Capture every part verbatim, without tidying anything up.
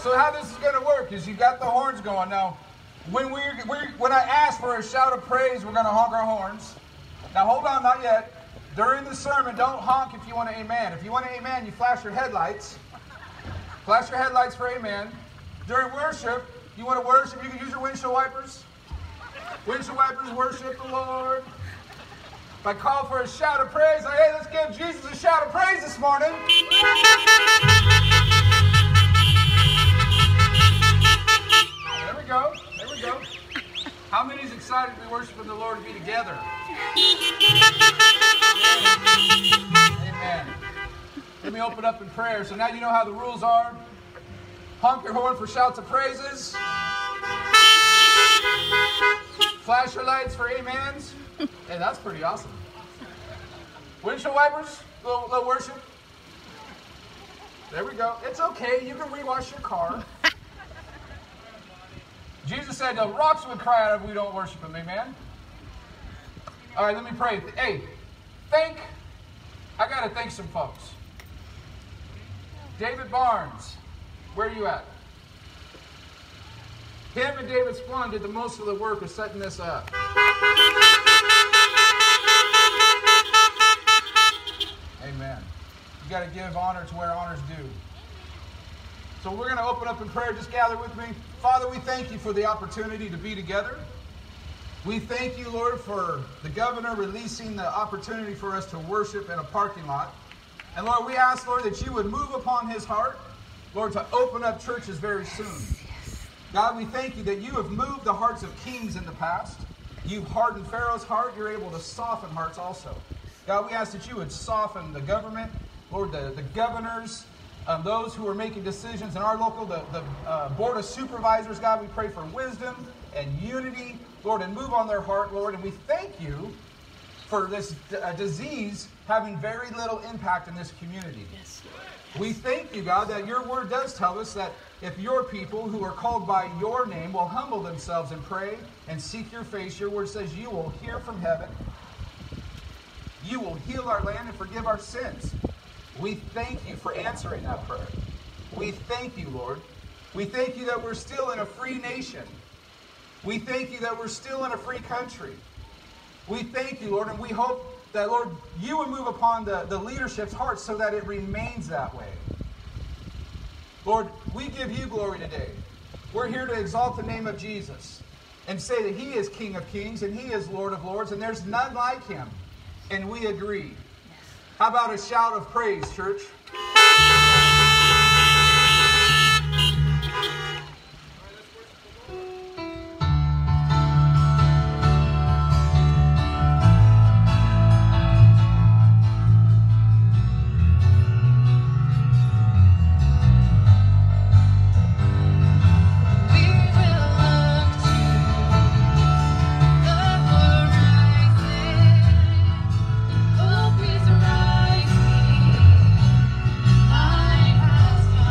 So how this is going to work is you got the horns going. Now, when, we when I ask for a shout of praise, we're going to honk our horns. Now, hold on, not yet. During the sermon, don't honk if you want to amen. If you want to amen, you flash your headlights. Flash your headlights for amen. During worship, you want to worship, you can use your windshield wipers. Windshield wipers, worship the Lord. If I call for a shout of praise, like, hey, let's give Jesus a shout of praise this morning. There we go. There we go. How many is excited to be worshiping the Lord and be together? Amen. Let me open up in prayer. So now you know how the rules are. Honk your horn for shouts of praises. Flash your lights for amens. Hey, that's pretty awesome. Windshield wipers, little, little worship. There we go. It's okay. You can rewash your car. Jesus said the rocks would cry out if we don't worship him. Amen? All right, let me pray. Hey, thank, I got to thank some folks. David Barnes, where are you at? Him and David Splund did the most of the work of setting this up. Amen. You got to give honor to where honor's due. So we're going to open up in prayer. Just gather with me. Father, we thank you for the opportunity to be together. We thank you, Lord, for the governor releasing the opportunity for us to worship in a parking lot. And Lord, we ask, Lord, that you would move upon his heart, Lord, to open up churches very soon. God, we thank you that you have moved the hearts of kings in the past. You've hardened Pharaoh's heart. You're able to soften hearts also. God, we ask that you would soften the government, Lord, the, the governors, um, those who are making decisions in our local, the, the uh, board of supervisors. God, we pray for wisdom and unity, Lord, and move on their heart, Lord. And we thank you for this uh, disease having very little impact in this community. Yes. We thank you, God, that your word does tell us that if your people who are called by your name will humble themselves and pray and seek your face, your word says you will hear from heaven. You will heal our land and forgive our sins. We thank you for answering that prayer. We thank you, Lord. We thank you that we're still in a free nation. We thank you that we're still in a free country. We thank you, Lord, and we hope that, Lord, you would move upon the, the leadership's hearts so that it remains that way. Lord, we give you glory today. We're here to exalt the name of Jesus and say that he is King of Kings and he is Lord of Lords and there's none like him. And we agree. How about a shout of praise, church? Oh, please arise me.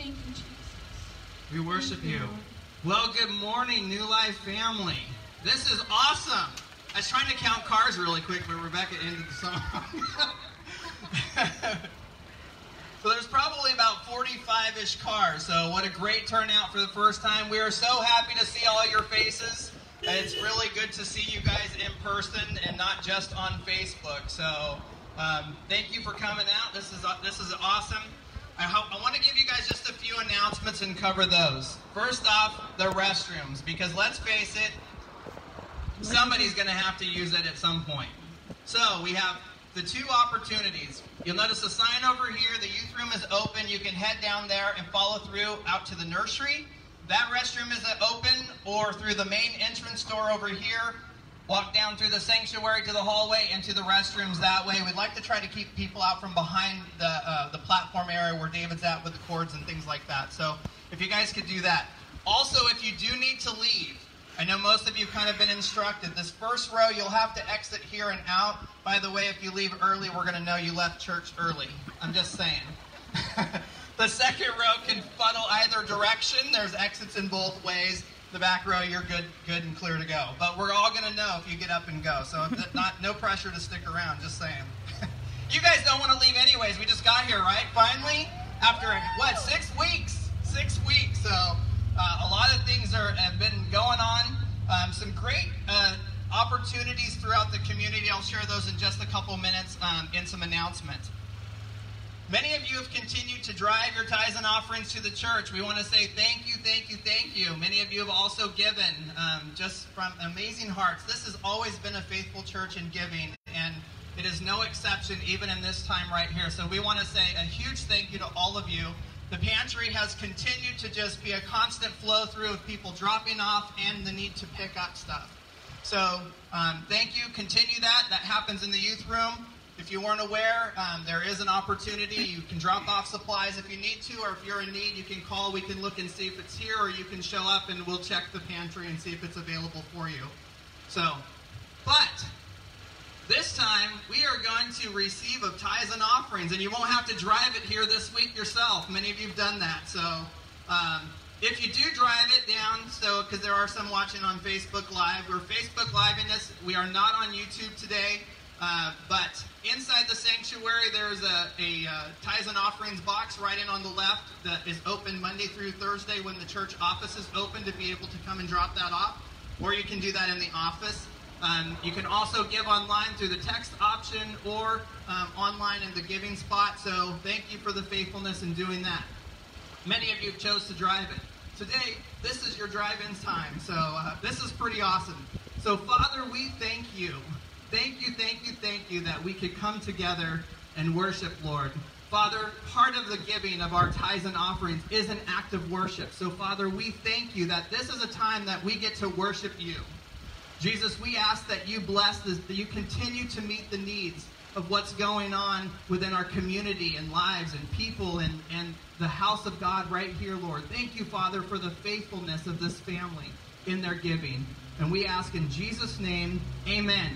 Thank you, Jesus. We worship Thank you. you, Lord. Well, good morning, New Life family. This is awesome. I was trying to count cars really quick, but Rebecca ended the song. So there's probably about forty-five-ish cars. So what a great turnout for the first time. We are so happy to see all your faces. It's really good to see you guys in person and not just on Facebook. So um, thank you for coming out. This is this is awesome. I, hope, I want to give you guys just a few announcements and cover those. First off, the restrooms, because let's face it, somebody's going to have to use it at some point. So we have the two opportunities. You'll notice a sign over here. The youth room is open. You can head down there and follow through out to the nursery. That restroom is open, or through the main entrance door over here. Walk down through the sanctuary to the hallway and to the restrooms that way. We'd like to try to keep people out from behind the uh, the platform area where David's at with the cords and things like that. So if you guys could do that. Also, if you do need to leave, I know most of you kind of been instructed. This first row, you'll have to exit here and out. By the way, if you leave early, we're going to know you left church early. I'm just saying. The second row can funnel either direction. There's exits in both ways. The back row, you're good, good and clear to go. But we're all going to know if you get up and go. So not no pressure to stick around, just saying. You guys don't want to leave anyways. We just got here, right? Finally, after, what, six weeks? Six weeks. So uh, a lot of things are, have been going on. Um, some great uh, opportunities throughout the community. I'll share those in just a couple minutes um, in some announcements. Many of you have continued to drive your tithes and offerings to the church. We want to say thank you, thank you, thank you. Many of you have also given um, just from amazing hearts. This has always been a faithful church in giving, and it is no exception even in this time right here. So we want to say a huge thank you to all of you. The pantry has continued to just be a constant flow through of people dropping off and the need to pick up stuff. So um, thank you. Continue that. That happens in the youth room. If you weren't aware, um, there is an opportunity. You can drop off supplies if you need to, or if you're in need, you can call. We can look and see if it's here, or you can show up and we'll check the pantry and see if it's available for you. So, but this time we are going to receive of tithes and offerings, and you won't have to drive it here this week yourself. Many of you have done that. So um, if you do drive it down, so because there are some watching on Facebook Live, we're Facebook Live in this. We are not on YouTube today. Uh, but inside the sanctuary, there's a, a uh, tithes and offerings box right in on the left that is open Monday through Thursday when the church office is open to be able to come and drop that off. Or you can do that in the office. Um, you can also give online through the text option or um, online in the giving spot. So thank you for the faithfulness in doing that. Many of you chose to drive it. Today, this is your drive-in time. So uh, this is pretty awesome. So Father, we thank you. Thank you, thank you, thank you that we could come together and worship, Lord. Father, part of the giving of our tithes and offerings is an act of worship. So, Father, we thank you that this is a time that we get to worship you. Jesus, we ask that you bless this, that you continue to meet the needs of what's going on within our community and lives and people and, and the house of God right here, Lord. Thank you, Father, for the faithfulness of this family in their giving. And we ask in Jesus' name, amen.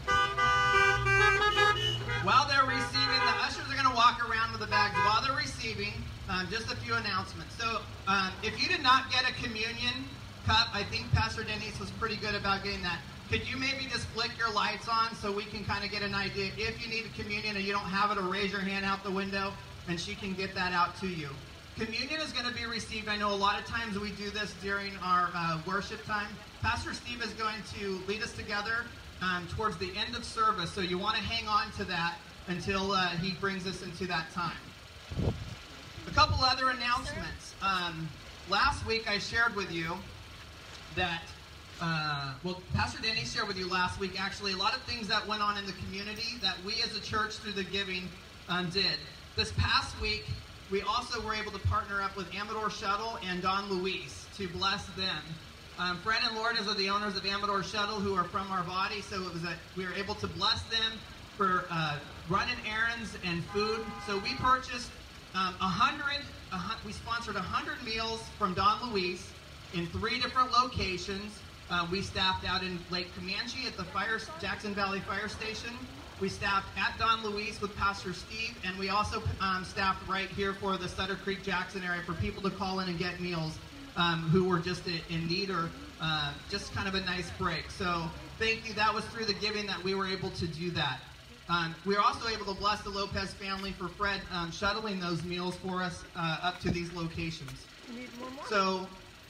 While they're receiving, the ushers are going to walk around with the bags. While they're receiving, um, just a few announcements. So um, if you did not get a communion cup, I think Pastor Denise was pretty good about getting that. Could you maybe just flick your lights on so we can kind of get an idea? If you need a communion and you don't have it, or raise your hand out the window and she can get that out to you. Communion is going to be received. I know a lot of times we do this during our uh, worship time. Pastor Steve is going to lead us together um, towards the end of service, so you want to hang on to that until uh, he brings us into that time. A couple other announcements. Um, last week I shared with you that, uh, well, Pastor Denny shared with you last week actually a lot of things that went on in the community that we as a church through the giving um, did. This past week, we also were able to partner up with Amador Shuttle and Don Luis to bless them. Um, Fred and Lourdes are the owners of Amador Shuttle, who are from our body, so it was a, we were able to bless them for uh, running errands and food. So we purchased um, a hundred, a, we sponsored one hundred meals from Don Luis in three different locations. Uh, we staffed out in Lake Comanche at the fire, Jackson Valley Fire Station. We staffed at Don Luis with Pastor Steve, and we also um, staffed right here for the Sutter Creek Jackson area for people to call in and get meals um, who were just in need or uh, just kind of a nice break. So thank you. That was through the giving that we were able to do that. Um, we were also able to bless the Lopez family for Fred um, shuttling those meals for us uh, up to these locations. You need more, more? So,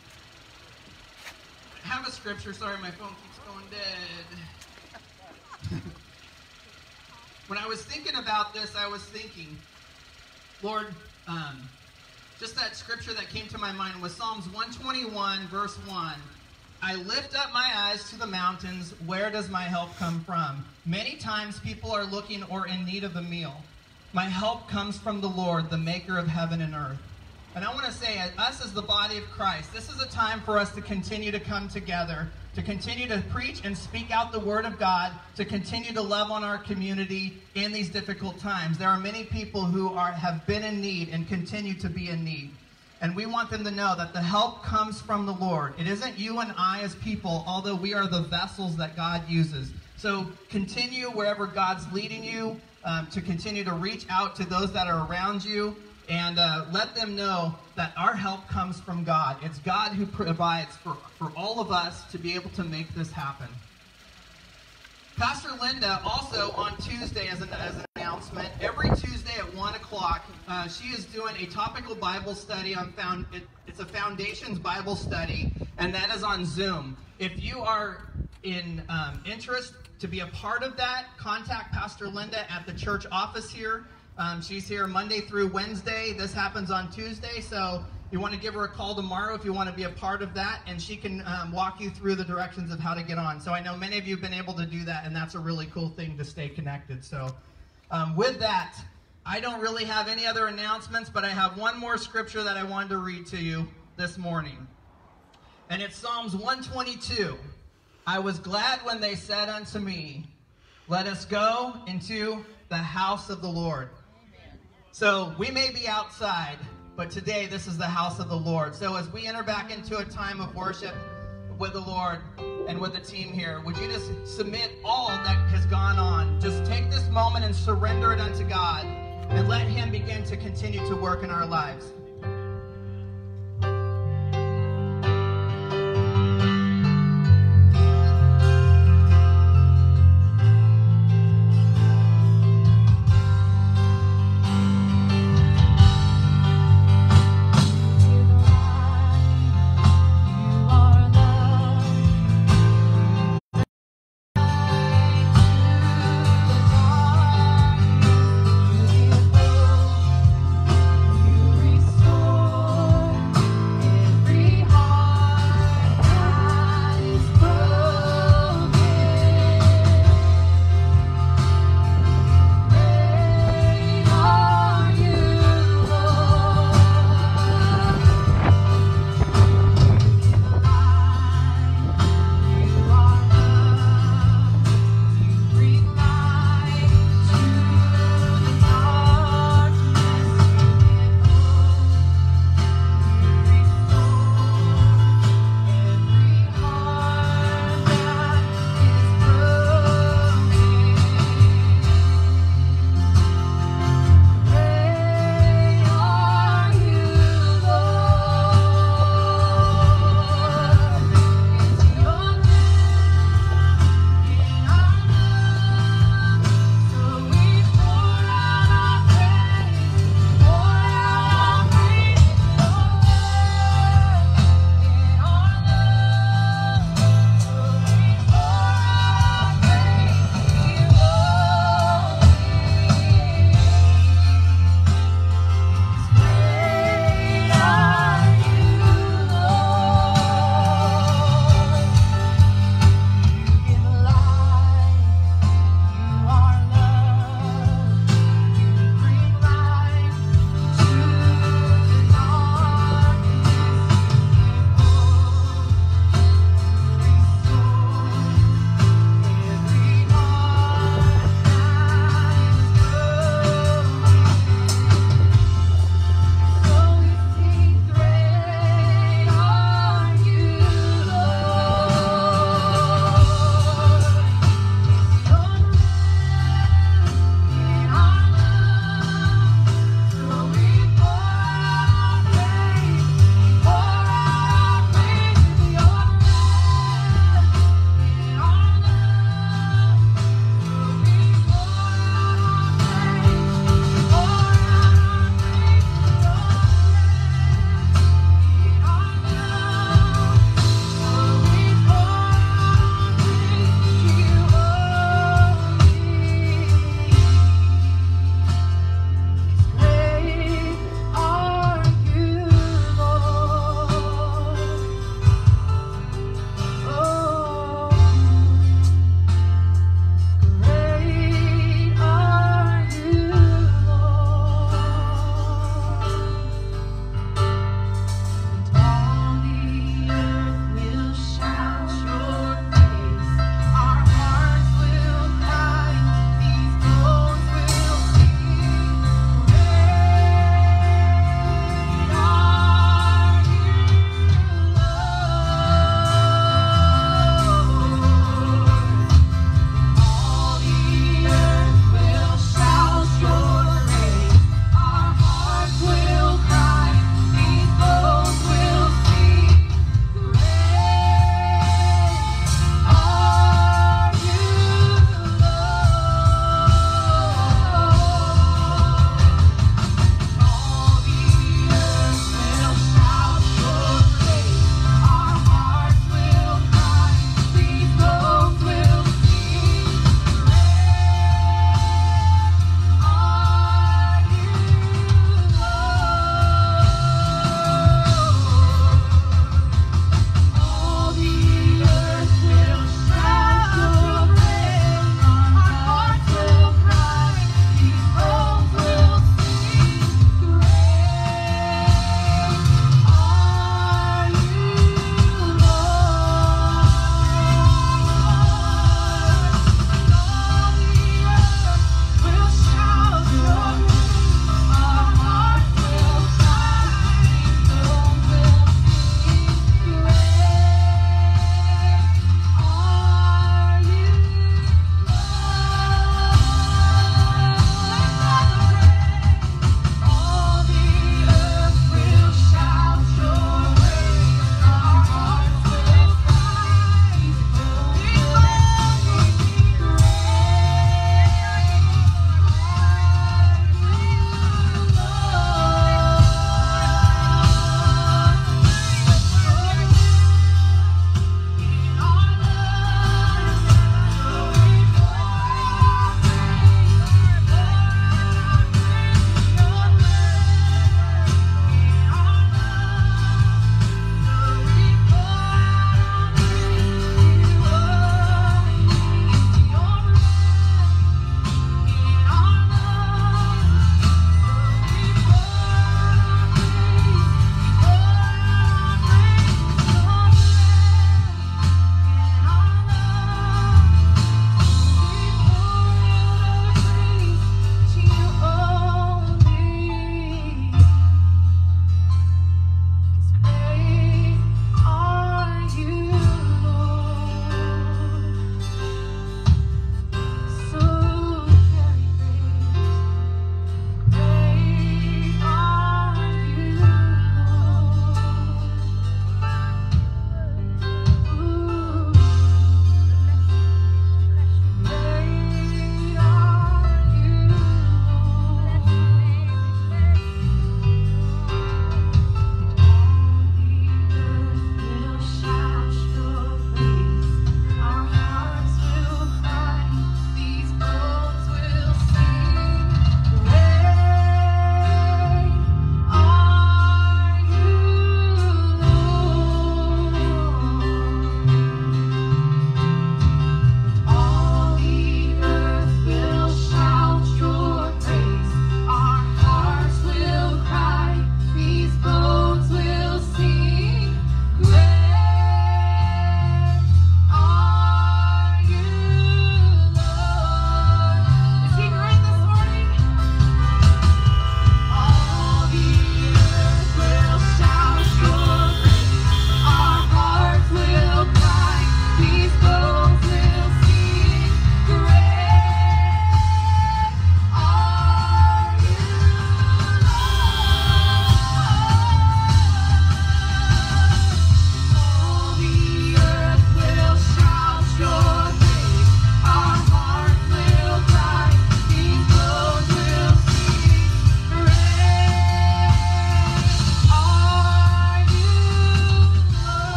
I have a scripture. Sorry, my phone keeps going dead. When I was thinking about this, I was thinking, Lord, um, just that scripture that came to my mind was Psalms one twenty-one, verse one. I lift up my eyes to the mountains. Where does my help come from? Many times people are looking or in need of a meal. My help comes from the Lord, the maker of heaven and earth. And I want to say, us as the body of Christ, this is a time for us to continue to come together, to continue to preach and speak out the word of God, to continue to love on our community in these difficult times. There are many people who are have been in need and continue to be in need. And we want them to know that the help comes from the Lord. It isn't you and I as people, although we are the vessels that God uses. So continue wherever God's leading you, um, to continue to reach out to those that are around you, and uh, let them know that our help comes from God. It's God who provides for, for all of us to be able to make this happen. Pastor Linda also on Tuesday, as an, as an announcement, every Tuesday at one o'clock, uh, she is doing a topical Bible study on found. It, it's a Foundations Bible study, and that is on Zoom. If you are in um, interest to be a part of that, contact Pastor Linda at the church office here. Um, she's here Monday through Wednesday. This happens on Tuesday, so you want to give her a call tomorrow if you want to be a part of that, and she can um, walk you through the directions of how to get on. So I know many of you have been able to do that, and that's a really cool thing to stay connected. So um, with that, I don't really have any other announcements, but I have one more scripture that I wanted to read to you this morning. And it's Psalms one twenty-two. I was glad when they said unto me, let us go into the house of the Lord. So we may be outside, but today this is the house of the Lord. So as we enter back into a time of worship with the Lord and with the team here, would you just submit all that has gone on? Just take this moment and surrender it unto God and let Him begin to continue to work in our lives. Receive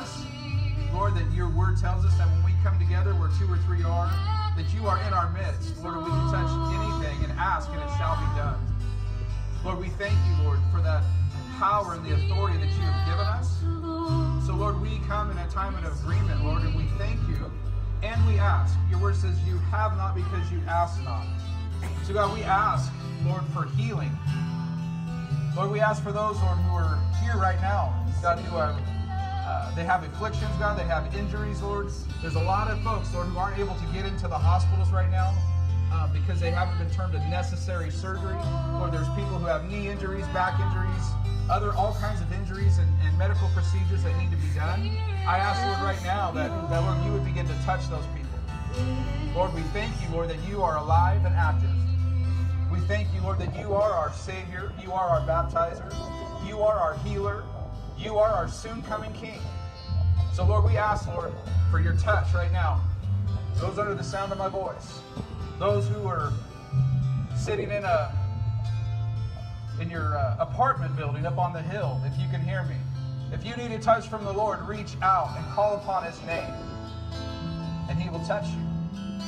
us, Lord, that your word tells us that when we come together where two or three are, that you are in our midst. Lord, we can touch anything and ask and it shall be done. Lord, we thank you, Lord, for that power and the authority that you have given us. So, Lord, we come in a time of agreement, Lord, and we thank you and we ask. Your word says you have not because you ask not. So, God, we ask, Lord, for healing. Lord, we ask for those, Lord, who are here right now, God, who are, uh, they have afflictions, God, they have injuries, Lord. There's a lot of folks, Lord, who aren't able to get into the hospitals right now uh, because they haven't been termed a necessary surgery. Lord, there's people who have knee injuries, back injuries, other all kinds of injuries and, and medical procedures that need to be done. I ask, Lord, right now that, that, Lord, you would begin to touch those people. Lord, we thank you, Lord, that you are alive and active. We thank you, Lord, that you are our Savior, you are our baptizer, you are our healer, you are our soon-coming King. So, Lord, we ask, Lord, for your touch right now. Those under the sound of my voice, those who are sitting in a in your uh, apartment building up on the hill, if you can hear me. If you need a touch from the Lord, reach out and call upon his name, and he will touch you.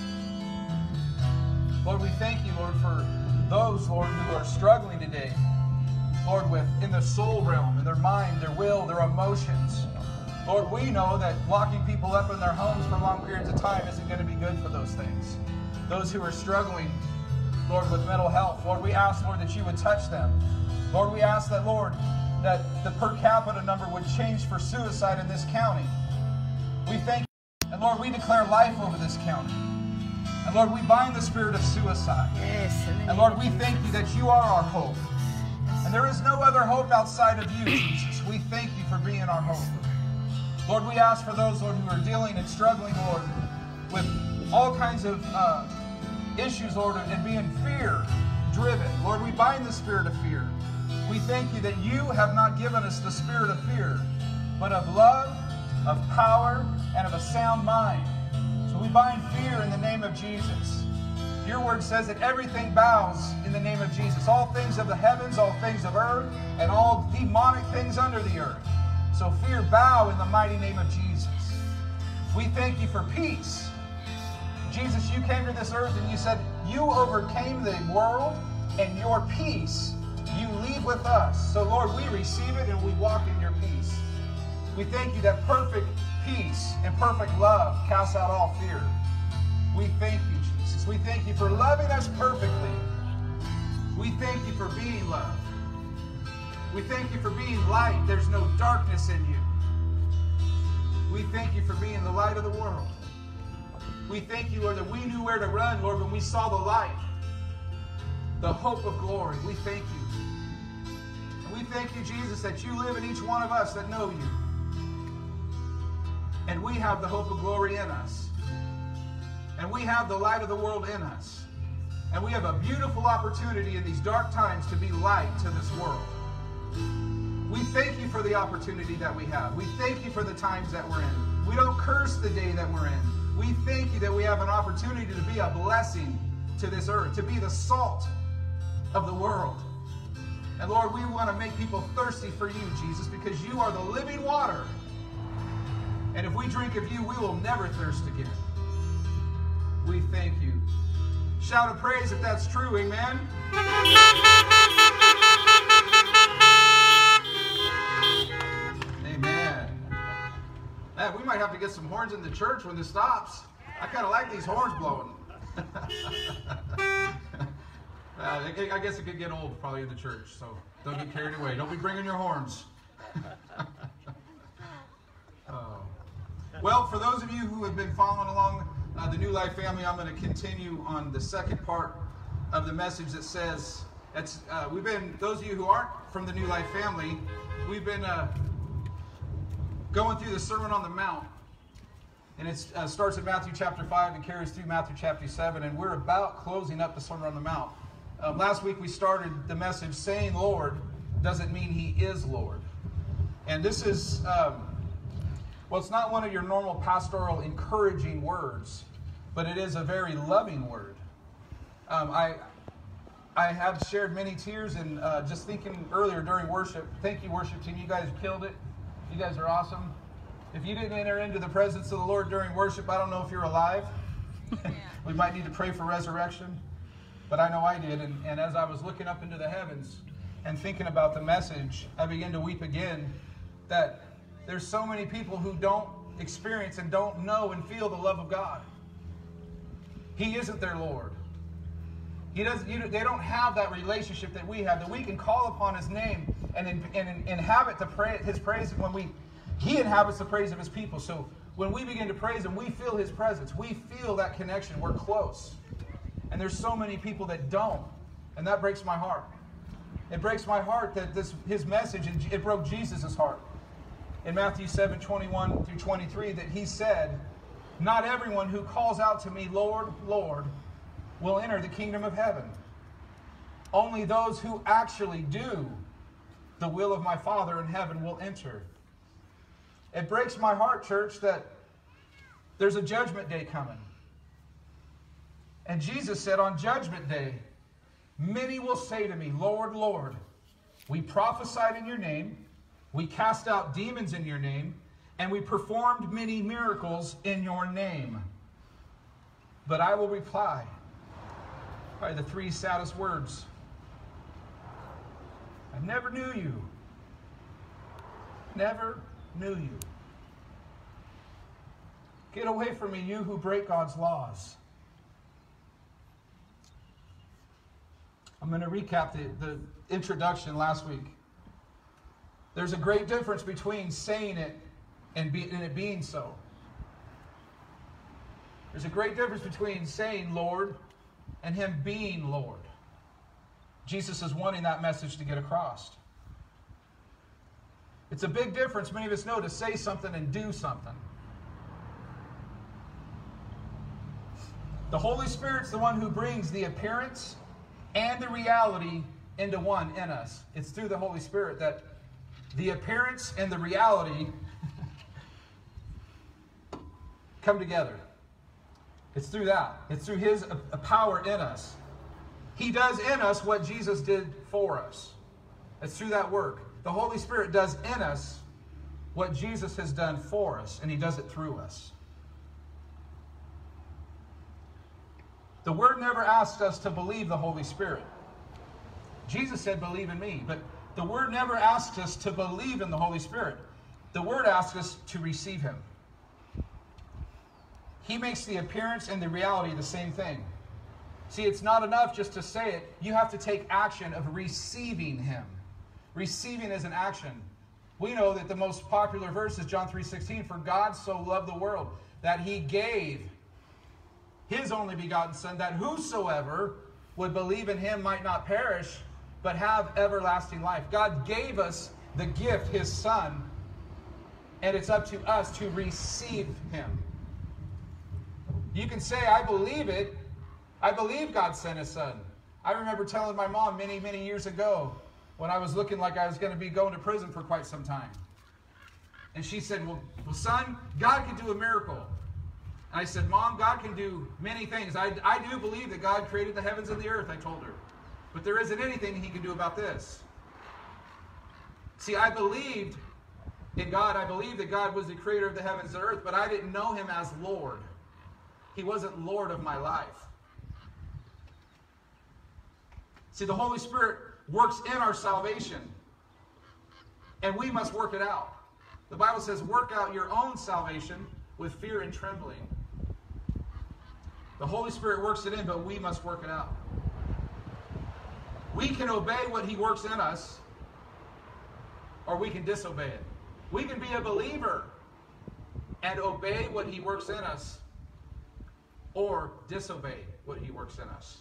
Lord, we thank you, Lord, for those, Lord, who are struggling today, Lord, with in the soul realm, in their mind, their will, their emotions. Lord, we know that locking people up in their homes for long periods of time isn't going to be good for those things. Those who are struggling, Lord, with mental health, Lord, we ask, Lord, that you would touch them. Lord, we ask that, Lord, that the per capita number would change for suicide in this county. We thank you. And Lord, we declare life over this county. And Lord, we bind the spirit of suicide. Yes. And Lord, we thank you that you are our hope. And there is no other hope outside of you, Jesus. We thank you for being our hope. Lord, we ask for those, Lord, who are dealing and struggling, Lord, with all kinds of uh, issues, Lord, and being fear-driven. Lord, we bind the spirit of fear. We thank you that you have not given us the spirit of fear, but of love, of power, and of a sound mind. So we bind fear in the name of Jesus. Your word says that everything bows in the name of Jesus. All things of the heavens, all things of earth, and all demonic things under the earth. So fear, bow in the mighty name of Jesus. We thank you for peace. Jesus, you came to this earth and you said, you overcame the world and your peace you leave with us. So Lord, we receive it and we walk in your peace. We thank you that perfect peace and perfect love casts out all fear. We thank you, Jesus. We thank you for loving us perfectly. We thank you for being love. We thank you for being light. There's no darkness in you. We thank you for being the light of the world. We thank you, Lord, that we knew where to run, Lord, when we saw the light, the hope of glory. We thank you. And we thank you, Jesus, that you live in each one of us that know you. And we have the hope of glory in us. And we have the light of the world in us. And we have a beautiful opportunity in these dark times to be light to this world. We thank you for the opportunity that we have. We thank you for the times that we're in. We don't curse the day that we're in. We thank you that we have an opportunity to be a blessing to this earth, to be the salt of the world. And Lord, we want to make people thirsty for you, Jesus, because you are the living water. And if we drink of you, we will never thirst again. We thank you. Shout a praise if that's true, amen? Amen. Man, we might have to get some horns in the church when this stops. I kind of like these horns blowing. uh, I guess it could get old probably in the church, so don't get carried away. Don't be bringing your horns. Oh. Well, for those of you who have been following along uh, the New Life family, I'm going to continue on the second part of the message that says, it's, uh, we've been, those of you who aren't from the New Life family, we've been uh, going through the Sermon on the Mount. And it uh, starts in Matthew chapter five and carries through Matthew chapter seven. And we're about closing up the Sermon on the Mount. Um, last week we started the message, saying Lord doesn't mean he is Lord. And this is, um, well, it's not one of your normal pastoral encouraging words, but it is a very loving word. Um, I I have shared many tears, and uh, just thinking earlier during worship, thank you worship team, you guys killed it. You guys are awesome. If you didn't enter into the presence of the Lord during worship, I don't know if you're alive. We might need to pray for resurrection. But I know I did. And, and as I was looking up into the heavens and thinking about the message, I began to weep again that there's so many people who don't experience and don't know and feel the love of God. He isn't their Lord. He doesn't. You, they don't have that relationship that we have, that we can call upon His name and, and, and inhabit the pra His praise when we. He inhabits the praise of His people. So when we begin to praise Him, we feel His presence. We feel that connection. We're close. And there's so many people that don't, and that breaks my heart. It breaks my heart that this His message, and it broke Jesus' heart. In Matthew seven, twenty-one through twenty-three, that He said, "Not everyone who calls out to me, Lord, Lord, will enter the kingdom of heaven. Only those who actually do the will of my Father in heaven will enter." It breaks my heart, church, that there's a judgment day coming. And Jesus said on judgment day, many will say to me, Lord, Lord, we prophesied in your name, we cast out demons in your name, and we performed many miracles in your name. But I will reply, probably the three saddest words, I never knew you. Never knew you. Get away from me, you who break God's laws. I'm going to recap the, the introduction last week. There's a great difference between saying it and, be, and it being so. There's a great difference between saying Lord and Him being Lord. Jesus is wanting that message to get across. It's a big difference, many of us know, to say something and do something. The Holy Spirit's the one who brings the appearance and the reality into one in us. It's through the Holy Spirit that the appearance and the reality come together. It's through that. It's through His uh, power in us. He does in us what Jesus did for us. It's through that work. The Holy Spirit does in us what Jesus has done for us, and He does it through us. The Word never asked us to believe the Holy Spirit. Jesus said, believe in me. But the Word never asked us to believe in the Holy Spirit. The Word asks us to receive Him. He makes the appearance and the reality the same thing. See, it's not enough just to say it. You have to take action of receiving Him. Receiving is an action. We know that the most popular verse is John three sixteen. For God so loved the world that He gave His only begotten Son, that whosoever would believe in Him might not perish, but have everlasting life. God gave us the gift, His Son, and it's up to us to receive Him. You can say, I believe it. I believe God sent His Son. I remember telling my mom many, many years ago when I was looking like I was going to be going to prison for quite some time. And she said, well, well son, God can do a miracle. And I said, Mom, God can do many things. I, I do believe that God created the heavens and the earth, I told her. But there isn't anything He can do about this. See, I believed in God. I believed that God was the creator of the heavens and the earth, but I didn't know Him as Lord. He wasn't Lord of my life. See, the Holy Spirit works in our salvation, and we must work it out. The Bible says, work out your own salvation with fear and trembling. The Holy Spirit works it in, but we must work it out. We can obey what He works in us, or we can disobey it. We can be a believer and obey what He works in us, or disobey what He works in us.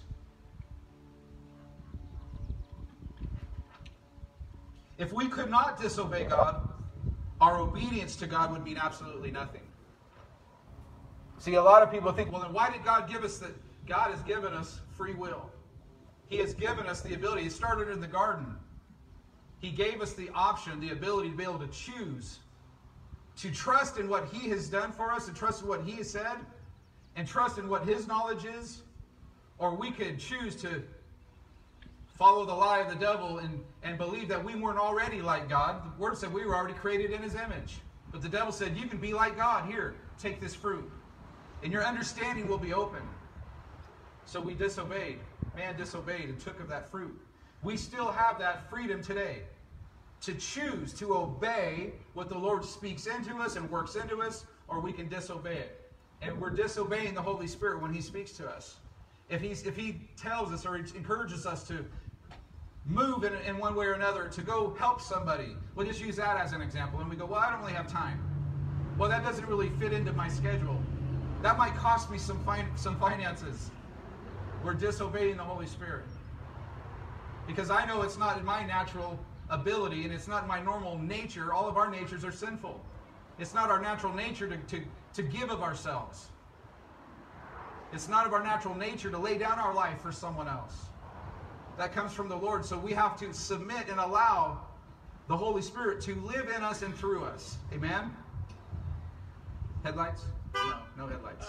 If we could not disobey God, our obedience to God would mean absolutely nothing. See, a lot of people think, well, then why did God give us that? God has given us free will. He has given us the ability. It started in the garden. He gave us the option, the ability to be able to choose, to trust in what He has done for us, and trust in what He has said, and trust in what His knowledge is. Or we could choose to follow the lie of the devil and, and believe that we weren't already like God. The Word said we were already created in His image. But the devil said, you can be like God. Here, take this fruit. And your understanding will be open. So we disobeyed. Man disobeyed and took of that fruit. We still have that freedom today to choose to obey what the Lord speaks into us and works into us, or we can disobey it. And we're disobeying the Holy Spirit when He speaks to us. If, he's, if He tells us or He encourages us to move in, in one way or another, to go help somebody, we'll just use that as an example, and we go, well, I don't really have time. Well, that doesn't really fit into my schedule. That might cost me some, fin some finances. We're disobeying the Holy Spirit. Because I know it's not in my natural ability, and it's not in my normal nature. All of our natures are sinful. It's not our natural nature to, to, to give of ourselves. It's not of our natural nature to lay down our life for someone else. That comes from the Lord. So we have to submit and allow the Holy Spirit to live in us and through us. Amen? Headlights? No, no headlights.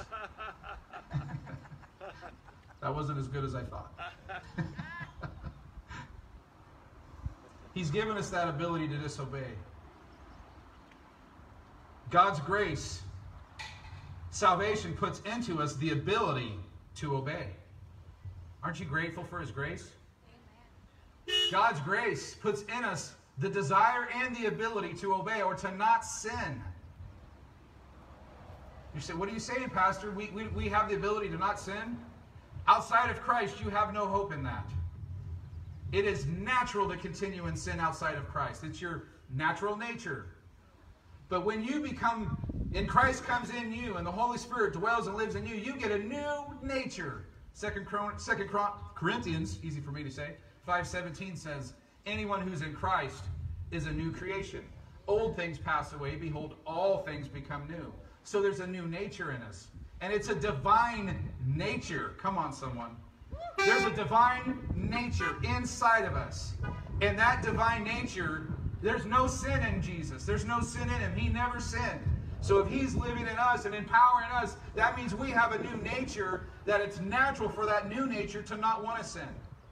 That wasn't as good as I thought. He's given us that ability to disobey. God's grace, salvation puts into us the ability to obey. Aren't you grateful for His grace? Amen. God's grace puts in us the desire and the ability to obey or to not sin. You say, what are you saying, Pastor? We, we, we have the ability to not sin? Outside of Christ, you have no hope in that. It is natural to continue in sin outside of Christ. It's your natural nature. But when you become, and Christ comes in you, and the Holy Spirit dwells and lives in you, you get a new nature. Second Corinthians, easy for me to say, five seventeen says, anyone who's in Christ is a new creation. Old things pass away, behold, all things become new. So there's a new nature in us. And it's a divine nature. Come on, someone. There's a divine nature inside of us. And that divine nature, there's no sin in Jesus. There's no sin in Him. He never sinned. So if He's living in us and empowering us, that means we have a new nature, that it's natural for that new nature to not want to sin.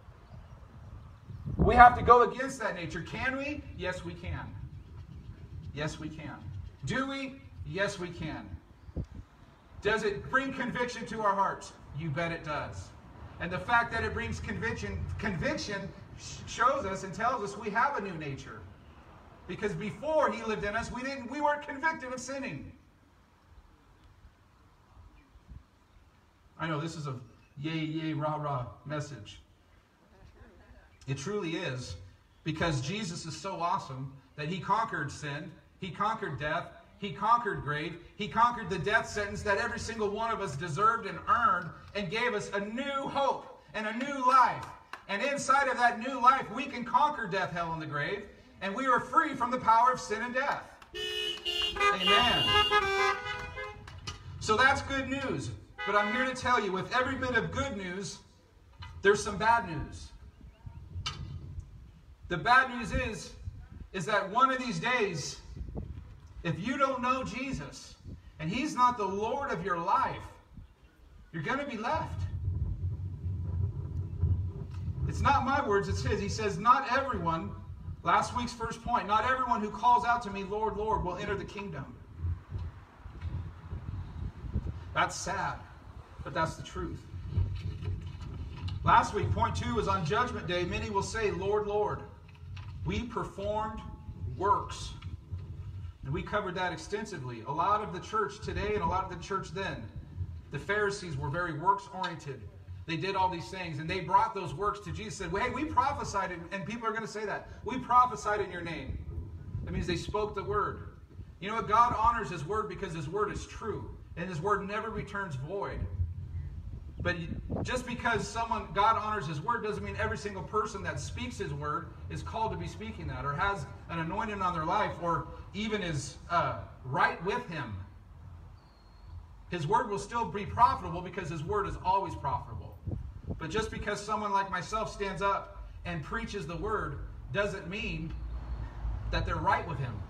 We have to go against that nature. Can we? Yes, we can. Yes, we can. Do we? Yes, we can. Does it bring conviction to our hearts? You bet it does. And the fact that it brings conviction, conviction shows us and tells us we have a new nature. Because before He lived in us, we didn't, we weren't convicted of sinning. I know this is a yay, yay, rah, rah message. It truly is. Because Jesus is so awesome that He conquered sin, He conquered death, He conquered grave, He conquered the death sentence that every single one of us deserved and earned, and gave us a new hope and a new life. And inside of that new life, we can conquer death, hell, and the grave, and we are free from the power of sin and death. Amen. So that's good news. But I'm here to tell you, with every bit of good news, there's some bad news. The bad news is, is that one of these days, if you don't know Jesus, and He's not the Lord of your life, you're going to be left. It's not my words, it's His. He says, not everyone, last week's first point, not everyone who calls out to me, Lord, Lord, will enter the kingdom. That's sad, but that's the truth. Last week, point two was on Judgment Day, many will say, Lord, Lord, we performed works. And we covered that extensively. A lot of the church today and a lot of the church then, the Pharisees were very works-oriented. They did all these things, and they brought those works to Jesus and said, well, hey, we prophesied, and people are going to say that. We prophesied in your name. That means they spoke the word. You know what? God honors His word because His word is true, and His word never returns void. But just because someone, God honors His word, doesn't mean every single person that speaks His word is called to be speaking that, or has an anointing on their life, or even is uh, right with Him. His word will still be profitable because His word is always profitable. But just because someone like myself stands up and preaches the word doesn't mean that they're right with Him.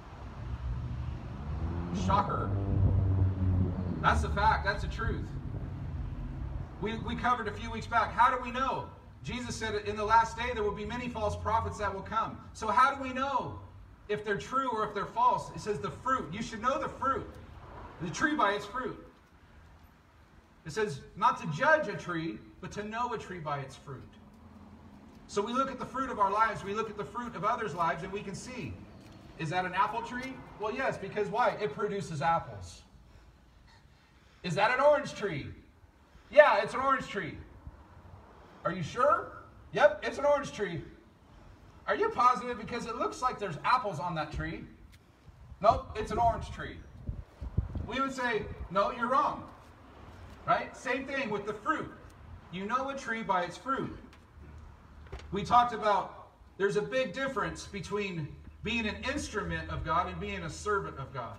Shocker. That's the fact. That's the truth. We, we covered a few weeks back. How do we know? Jesus said in the last day there will be many false prophets that will come. So how do we know if they're true or if they're false. It says the fruit. You should know the fruit. The tree by its fruit. It says not to judge a tree, but to know a tree by its fruit. So we look at the fruit of our lives, we look at the fruit of others' lives, and we can see, is that an apple tree? Well, yes, because why? It produces apples. Is that an orange tree? Yeah, it's an orange tree. Are you sure? Yep, it's an orange tree. Are you positive? Because it looks like there's apples on that tree. Nope, it's an orange tree. We would say, no, you're wrong. Right? Same thing with the fruit. You know a tree by its fruit. We talked about there's a big difference between being an instrument of God and being a servant of God.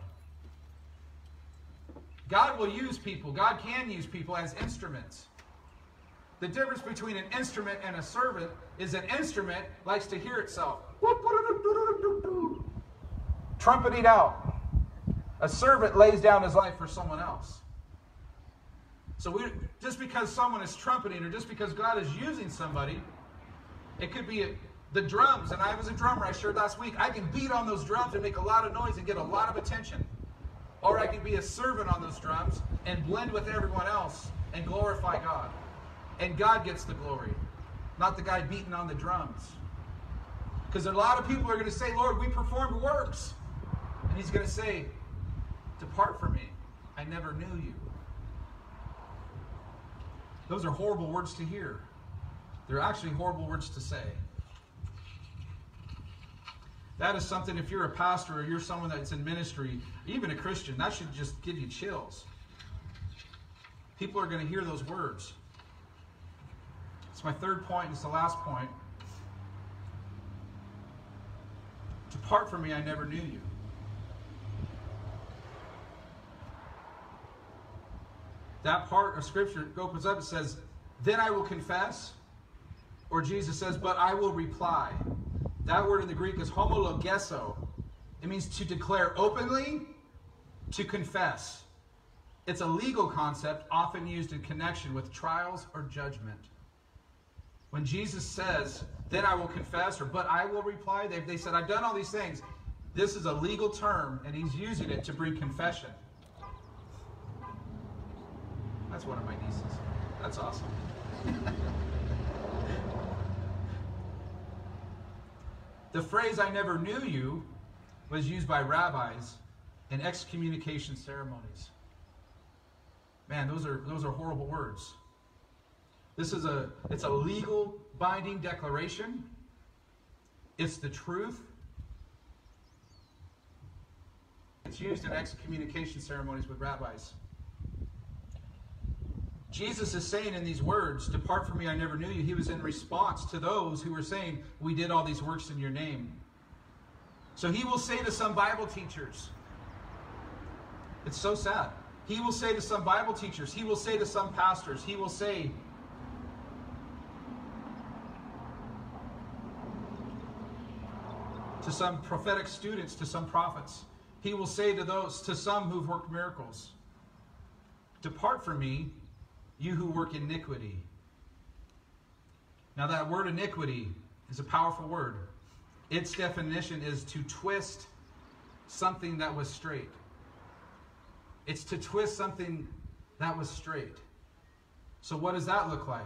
God will use people. God can use people as instruments. The difference between an instrument and a servant is an instrument likes to hear itself trumpeting out. A servant lays down his life for someone else. So we, just because someone is trumpeting or just because God is using somebody, it could be a, the drums. And I was a drummer, I shared last week. I can beat on those drums and make a lot of noise and get a lot of attention. Or I can be a servant on those drums and blend with everyone else and glorify God. And God gets the glory, not the guy beating on the drums. Because a lot of people are going to say, Lord, we performed works. And he's going to say, depart from me. I never knew you. Those are horrible words to hear. They're actually horrible words to say. That is something, if you're a pastor or you're someone that's in ministry, even a Christian, that should just give you chills. People are going to hear those words. It's my third point. It's the last point. Depart from me, I never knew you. That part of Scripture opens up, it says, then I will confess. Or Jesus says, but I will reply. That word in the Greek is homologeso. It means to declare openly, to confess. It's a legal concept often used in connection with trials or judgment. When Jesus says, then I will confess, or but I will reply, they, they said, I've done all these things. This is a legal term, and he's using it to bring confession. That's one of my nieces. That's awesome. The phrase, I never knew you, was used by rabbis in excommunication ceremonies. Man, those are, those are horrible words. This is a, it's a legal binding declaration. It's the truth. It's used in excommunication ceremonies with rabbis. Jesus is saying in these words, depart from me, I never knew you. He was in response to those who were saying, we did all these works in your name. So he will say to some Bible teachers, it's so sad. He will say to some Bible teachers, he will say to some pastors, he will say, to some prophetic students, to some prophets, he will say to those, to some who've worked miracles, depart from me, you who work iniquity. Now that word iniquity is a powerful word. Its definition is to twist something that was straight. It's to twist something that was straight. So what does that look like?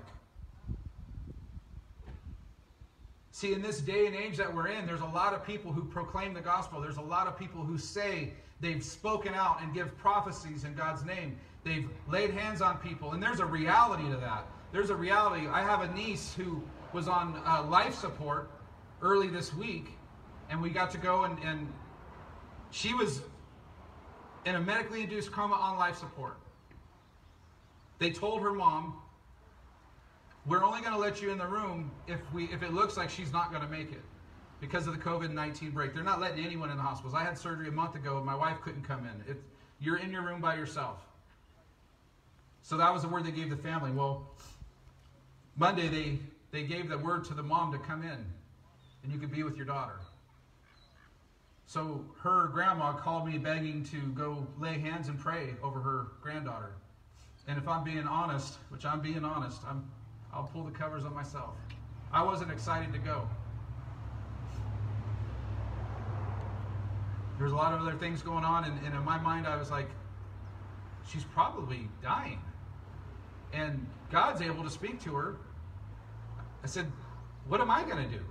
See, in this day and age that we're in, there's a lot of people who proclaim the gospel. There's a lot of people who say they've spoken out and give prophecies in God's name. They've laid hands on people, and there's a reality to that. There's a reality. I have a niece who was on uh, life support early this week, and we got to go, and, and she was in a medically induced coma on life support. They told her mom, we're only going to let you in the room if we if it looks like she's not going to make it because of the COVID nineteen break. They're not letting anyone in the hospitals. I had surgery a month ago, and my wife couldn't come in. It, you're in your room by yourself. So that was the word they gave the family. Well, Monday they, they gave the word to the mom to come in, and you could be with your daughter. So her grandma called me begging to go lay hands and pray over her granddaughter. And if I'm being honest, which I'm being honest, I'm, I'll pull the covers on myself. I wasn't excited to go. There's a lot of other things going on, and, and in my mind I was like, she's probably dying. And God's able to speak to her. I said, what am I going to do?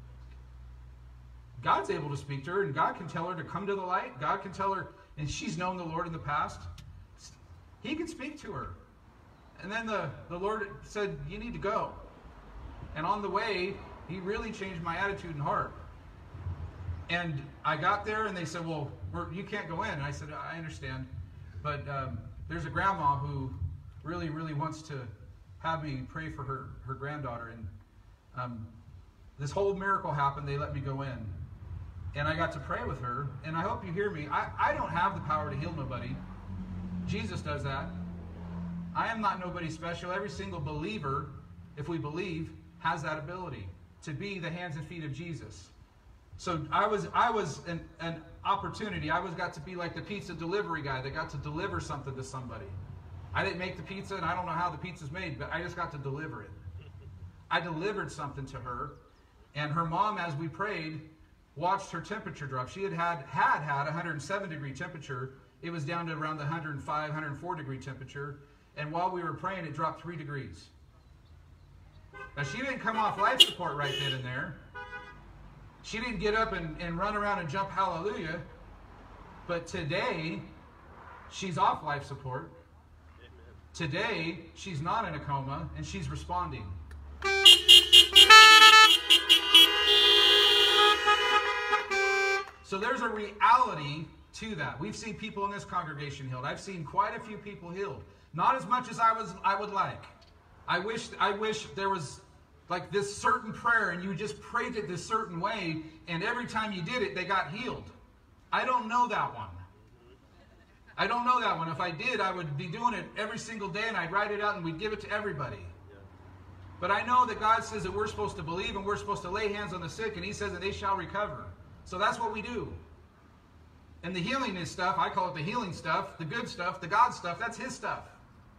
God's able to speak to her, and God can tell her to come to the light. God can tell her, and she's known the Lord in the past. He can speak to her. And then the, the Lord said, you need to go. And on the way, he really changed my attitude and heart. And I got there, and they said, well, we're, you can't go in. And I said, I understand. But um, there's a grandma who really, really wants to have me pray for her, her granddaughter. And um, this whole miracle happened. They let me go in. And I got to pray with her. And I hope you hear me. I, I don't have the power to heal nobody. Jesus does that. I am not nobody special. Every single believer, if we believe, has that ability to be the hands and feet of Jesus. So I was I was an, an opportunity. I was got to be like the pizza delivery guy that got to deliver something to somebody. I didn't make the pizza, and I don't know how the pizza's made, but I just got to deliver it. I delivered something to her, and her mom, as we prayed, watched her temperature drop. She had had had, had one hundred seven degree temperature. It was down to around the one hundred five, one hundred four degree temperature, and while we were praying, it dropped three degrees. Now, she didn't come off life support right then and there. She didn't get up and, and run around and jump hallelujah. But today, she's off life support. Amen. Today, she's not in a coma, and she's responding. So there's a reality to that. We've seen people in this congregation healed. I've seen quite a few people healed. Not as much as I was I would like. I wish I wish there was like this certain prayer, and you just prayed it this certain way, and every time you did it, they got healed. I don't know that one. I don't know that one. If I did, I would be doing it every single day, and I'd write it out, and we'd give it to everybody. But I know that God says that we're supposed to believe, and we're supposed to lay hands on the sick, and he says that they shall recover. So that's what we do. And the healing is stuff, I call it the healing stuff, the good stuff, the God stuff, that's his stuff.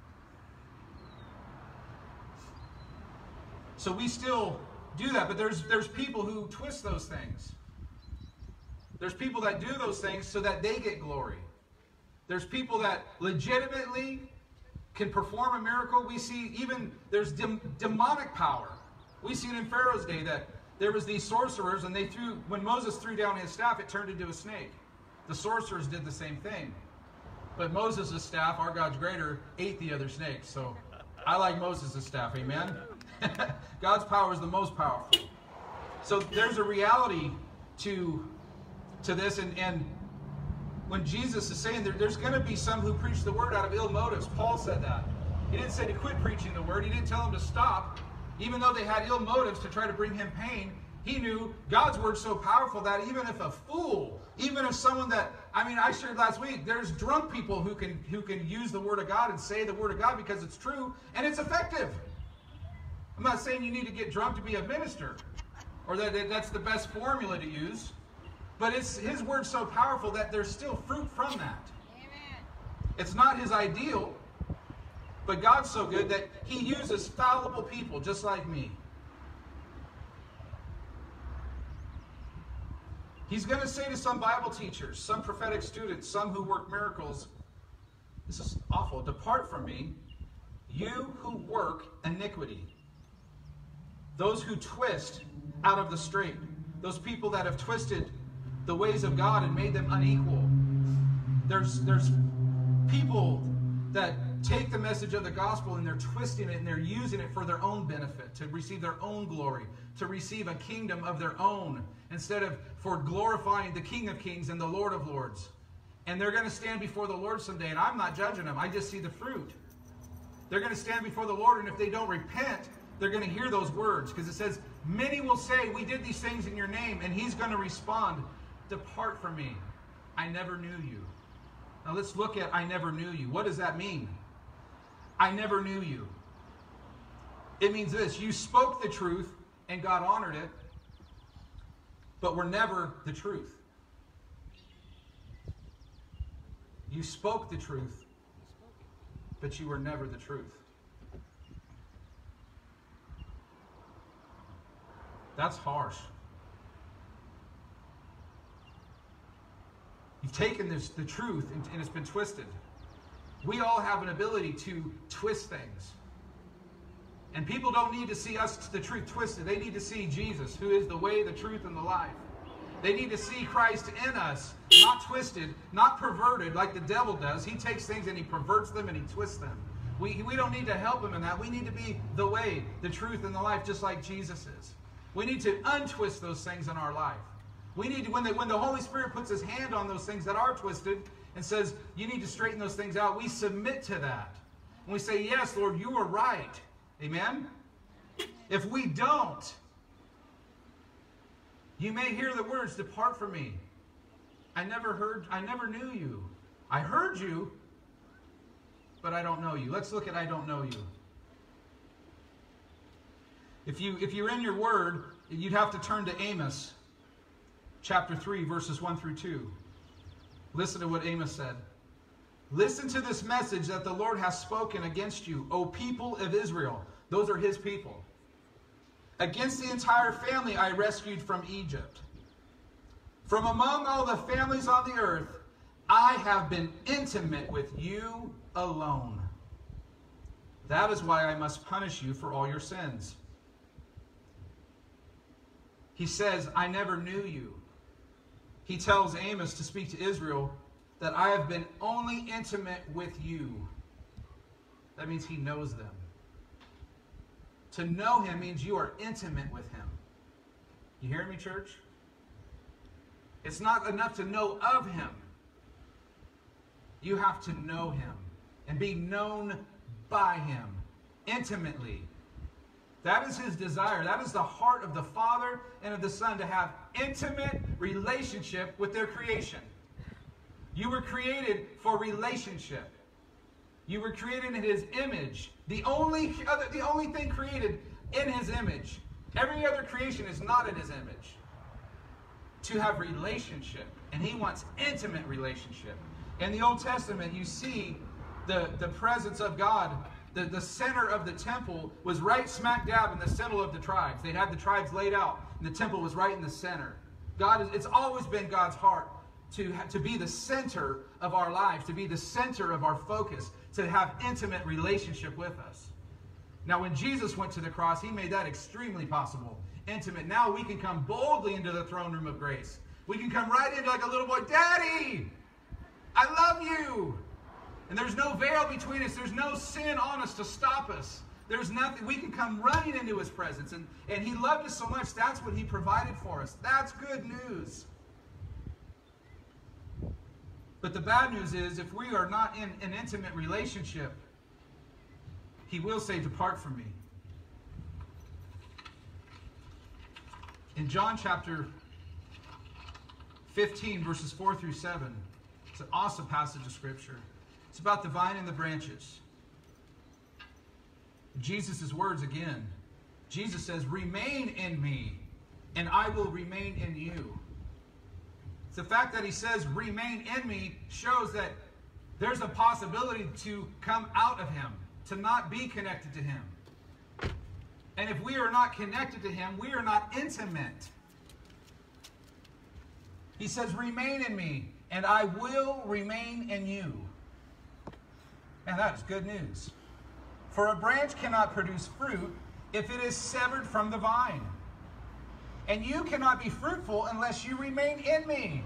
So we still do that, but there's there's people who twist those things. There's people that do those things so that they get glory. There's people that legitimately can perform a miracle. We see even there's dem- demonic power. We see it in Pharaoh's day that there was these sorcerers, and they threw, when Moses threw down his staff, it turned into a snake. The sorcerers did the same thing. But Moses' staff, our God's greater, ate the other snakes. So I like Moses' staff, amen? God's power is the most powerful. So there's a reality to, to this, and, and when Jesus is saying there, there's going to be some who preach the word out of ill motives. Paul said that. He didn't say to quit preaching the word. He didn't tell them to stop. Even though they had ill motives to try to bring him pain, he knew God's word's so powerful that even if a fool, even if someone that, I mean, I shared last week, there's drunk people who can who can use the word of God and say the word of God because it's true and it's effective. I'm not saying you need to get drunk to be a minister or that that's the best formula to use, but it's his word's so powerful that there's still fruit from that. Amen. It's not his ideal, but God's so good that he uses fallible people just like me. He's going to say to some Bible teachers, some prophetic students, some who work miracles, this is awful, depart from me, you who work iniquity. Those who twist out of the straight. Those people that have twisted the ways of God and made them unequal. There's, there's people that take the message of the gospel and they're twisting it and they're using it for their own benefit, to receive their own glory, to receive a kingdom of their own, instead of for glorifying the King of Kings and the Lord of Lords. And they're going to stand before the Lord someday, and I'm not judging them. I just see the fruit. They're going to stand before the Lord, and if they don't repent, they're going to hear those words, because it says, many will say, we did these things in your name, and he's going to respond, depart from me. I never knew you. Now let's look at I never knew you. What does that mean? I never knew you. It means this: you spoke the truth and God honored it, but were never the truth. You spoke the truth, but you were never the truth. That's harsh. You've taken this, the truth and, and it's been twisted. We all have an ability to twist things. And people don't need to see us, the truth, twisted. They need to see Jesus, who is the way, the truth, and the life. They need to see Christ in us, not twisted, not perverted like the devil does. He takes things and he perverts them and he twists them. We, we don't need to help him in that. We need to be the way, the truth, and the life, just like Jesus is. We need to untwist those things in our life. We need to, when the, when the Holy Spirit puts his hand on those things that are twisted and says, you need to straighten those things out, we submit to that. And we say, yes, Lord, you are right. Amen? If we don't, you may hear the words, depart from me. I never heard, I never knew you. I heard you, but I don't know you. Let's look at I don't know you. If you if you're in your word, you'd have to turn to Amos chapter three, verses one through two. Listen to what Amos said. Listen to this message that the Lord has spoken against you, O people of Israel. Those are his people. Against the entire family I rescued from Egypt. From among all the families on the earth, I have been intimate with you alone. That is why I must punish you for all your sins. He says, I never knew you. He tells Amos to speak to Israel that I have been only intimate with you. That means he knows them. To know him means you are intimate with him. You hear me, church? It's not enough to know of him. You have to know him and be known by him intimately. That is his desire. That is the heart of the Father and of the Son, to have intimate relationship with their creation. You were created for relationship. You were created in his image. The only other, the only thing created in his image. Every other creation is not in his image. To have relationship. And he wants intimate relationship. In the Old Testament, you see the, the presence of God. The, the center of the temple was right smack dab in the center of the tribes. They had the tribes laid out, and the temple was right in the center. God is, it's always been God's heart to, to be the center of our lives, to be the center of our focus, to have intimate relationship with us. Now, when Jesus went to the cross, he made that extremely possible, intimate. Now we can come boldly into the throne room of grace. We can come right into like a little boy, Daddy, I love you. And there's no veil between us. There's no sin on us to stop us. There's nothing. We can come running into his presence. And, and he loved us so much. That's what he provided for us. That's good news. But the bad news is, if we are not in an intimate relationship, he will say, depart from me. In John chapter fifteen, verses four through seven, it's an awesome passage of Scripture. It's about the vine and the branches. Jesus' words again. Jesus says, remain in me, and I will remain in you. The fact that he says, remain in me, shows that there's a possibility to come out of him, to not be connected to him. And if we are not connected to him, we are not intimate. He says, remain in me, and I will remain in you. And that is good news. For a branch cannot produce fruit if it is severed from the vine. And you cannot be fruitful unless you remain in me.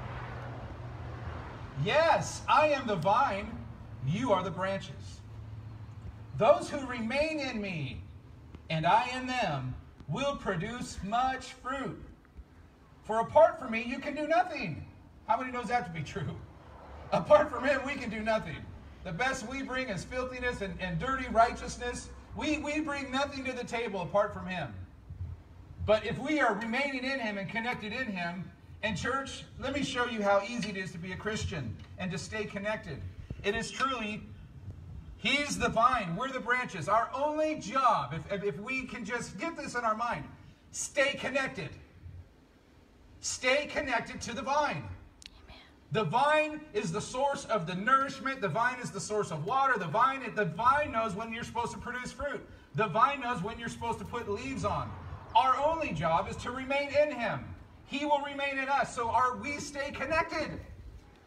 Yes, I am the vine, you are the branches. Those who remain in me, and I in them, will produce much fruit. For apart from me, you can do nothing. How many knows that to be true? Apart from him, we can do nothing. The best we bring is filthiness and, and dirty righteousness. We, we bring nothing to the table apart from him. But if we are remaining in him and connected in him, and church, let me show you how easy it is to be a Christian and to stay connected. It is truly, he's the vine, we're the branches. Our only job, if, if we can just get this in our mind, stay connected. Stay connected to the vine. The vine is the source of the nourishment. The vine is the source of water. The vine, the vine knows when you're supposed to produce fruit. The vine knows when you're supposed to put leaves on. Our only job is to remain in him. He will remain in us. So our, we stay connected.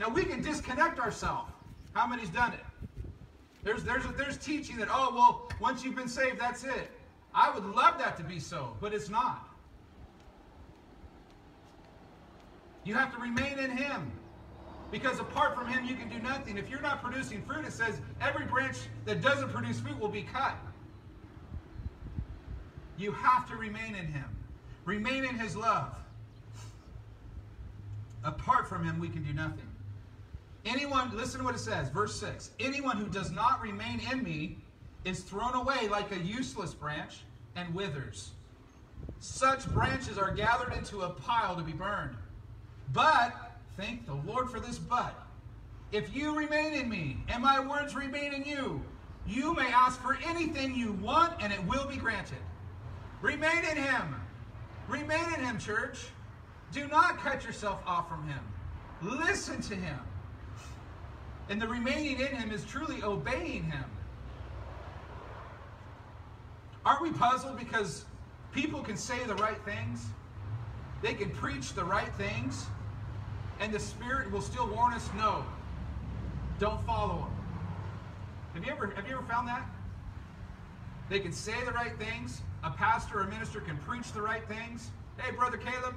Now, we can disconnect ourselves. How many's done it? There's, there's, there's teaching that, oh, well, once you've been saved, that's it. I would love that to be so, but it's not. You have to remain in Him. Because apart from Him, you can do nothing. If you're not producing fruit, it says every branch that doesn't produce fruit will be cut. You have to remain in Him. Remain in His love. Apart from Him, we can do nothing. Anyone, listen to what it says, verse six. Anyone who does not remain in me is thrown away like a useless branch and withers. Such branches are gathered into a pile to be burned. But, thank the Lord for this but. If you remain in me, and my words remain in you, you may ask for anything you want, and it will be granted. Remain in Him. Remain in Him, church. Do not cut yourself off from Him. Listen to Him. And the remaining in Him is truly obeying Him. Aren't we puzzled because people can say the right things? They can preach the right things. And the Spirit will still warn us, no, don't follow them. Have you ever, have you ever found that? They can say the right things. A pastor or a minister can preach the right things. Hey, Brother Caleb.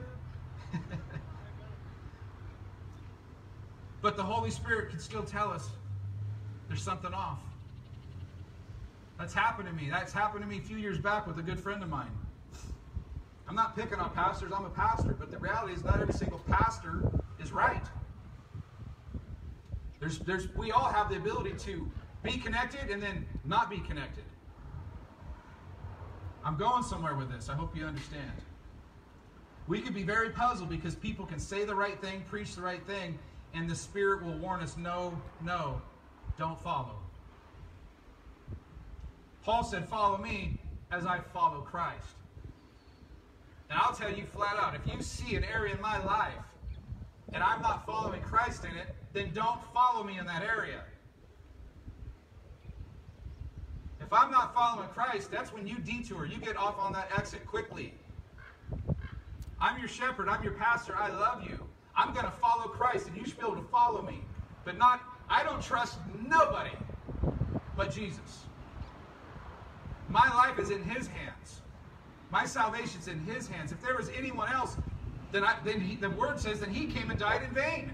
But the Holy Spirit can still tell us there's something off. That's happened to me. That's happened to me a few years back with a good friend of mine. I'm not picking on pastors. I'm a pastor. But the reality is not every single pastor is right. There's, there's, we all have the ability to be connected and then not be connected. I'm going somewhere with this. I hope you understand. We could be very puzzled because people can say the right thing, preach the right thing, and the Spirit will warn us, no, no, don't follow. Paul said, follow me as I follow Christ. And I'll tell you flat out, if you see an area in my life and I'm not following Christ in it, then don't follow me in that area. If I'm not following Christ, that's when you detour. You get off on that exit quickly. I'm your shepherd. I'm your pastor. I love you. I'm going to follow Christ, and you should be able to follow me. But not, I don't trust nobody but Jesus. My life is in His hands. My salvation's in His hands. If there was anyone else, then, I, then he, the Word says that He came and died in vain.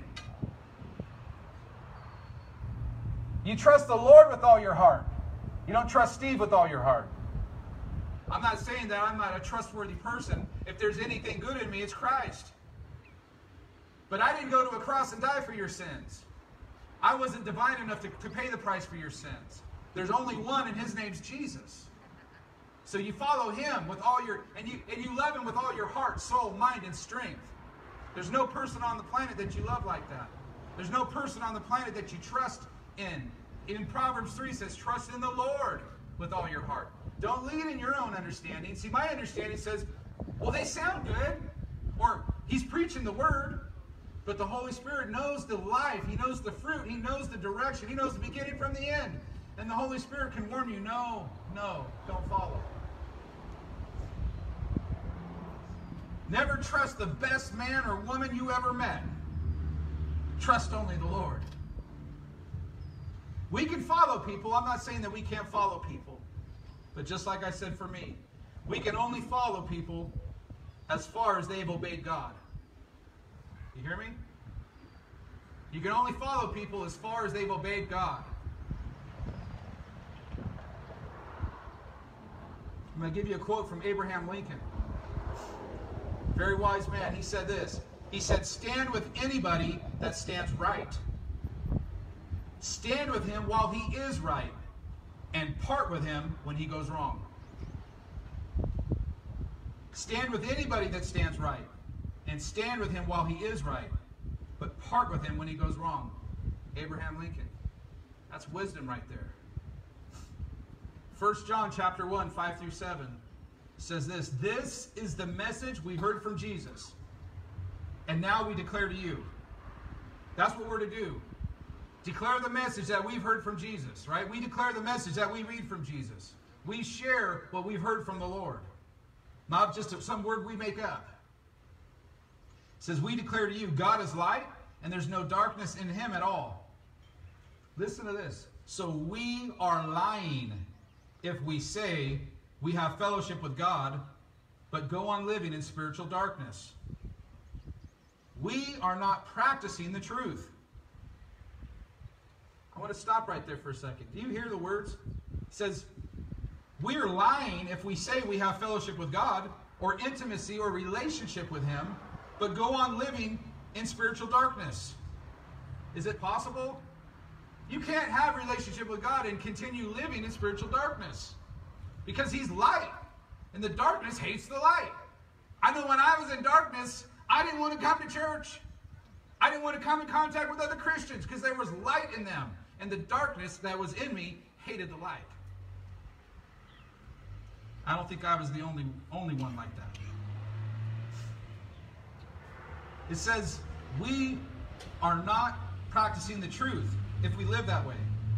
You trust the Lord with all your heart. You don't trust Steve with all your heart. I'm not saying that I'm not a trustworthy person. If there's anything good in me, it's Christ. But I didn't go to a cross and die for your sins. I wasn't divine enough to, to pay the price for your sins. There's only one, and His name's Jesus. So you follow Him with all your, and you, and you love Him with all your heart, soul, mind, and strength. There's no person on the planet that you love like that. There's no person on the planet that you trust in. In Proverbs three says, trust in the Lord with all your heart. Don't lean in your own understanding. See, my understanding says, well, they sound good. Or he's preaching the Word. But the Holy Spirit knows the life. He knows the fruit. He knows the direction. He knows the beginning from the end. And the Holy Spirit can warn you, no, no, don't follow. Never trust the best man or woman you ever met. Trust only the Lord. We can follow people. I'm not saying that we can't follow people. But just like I said for me, we can only follow people as far as they've obeyed God. You hear me? You can only follow people as far as they've obeyed God. I'm going to give you a quote from Abraham Lincoln. Very wise man. He said this. He said, stand with anybody that stands right. Stand with him while he is right, and part with him when he goes wrong. Stand with anybody that stands right, and stand with him while he is right, but part with him when he goes wrong. Abraham Lincoln. That's wisdom right there. First John chapter one, five through seven says this, this is the message we heard from Jesus, and now we declare to you. That's what we're to do. Declare the message that we've heard from Jesus, right? We declare the message that we read from Jesus. We share what we've heard from the Lord. Not just some word we make up. It says, we declare to you, God is light, and there's no darkness in him at all. Listen to this. So we are lying if we say we have fellowship with God, but go on living in spiritual darkness. We are not practicing the truth. I want to stop right there for a second. Do you hear the words? It says, we are lying if we say we have fellowship with God, or intimacy or relationship with him, but go on living in spiritual darkness. Is it possible? You can't have a relationship with God and continue living in spiritual darkness, because he's light, and the darkness hates the light. I know when I was in darkness, I didn't want to come to church. I didn't want to come in contact with other Christians because there was light in them, and the darkness that was in me hated the light. I don't think I was the only, only one like that. It says we are not practicing the truth if we live that way.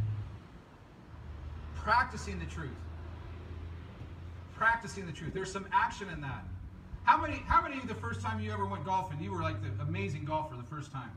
Practicing the truth. Practicing the truth. There's some action in that. How many, how many of you, the first time you ever went golfing, you were like the amazing golfer the first time?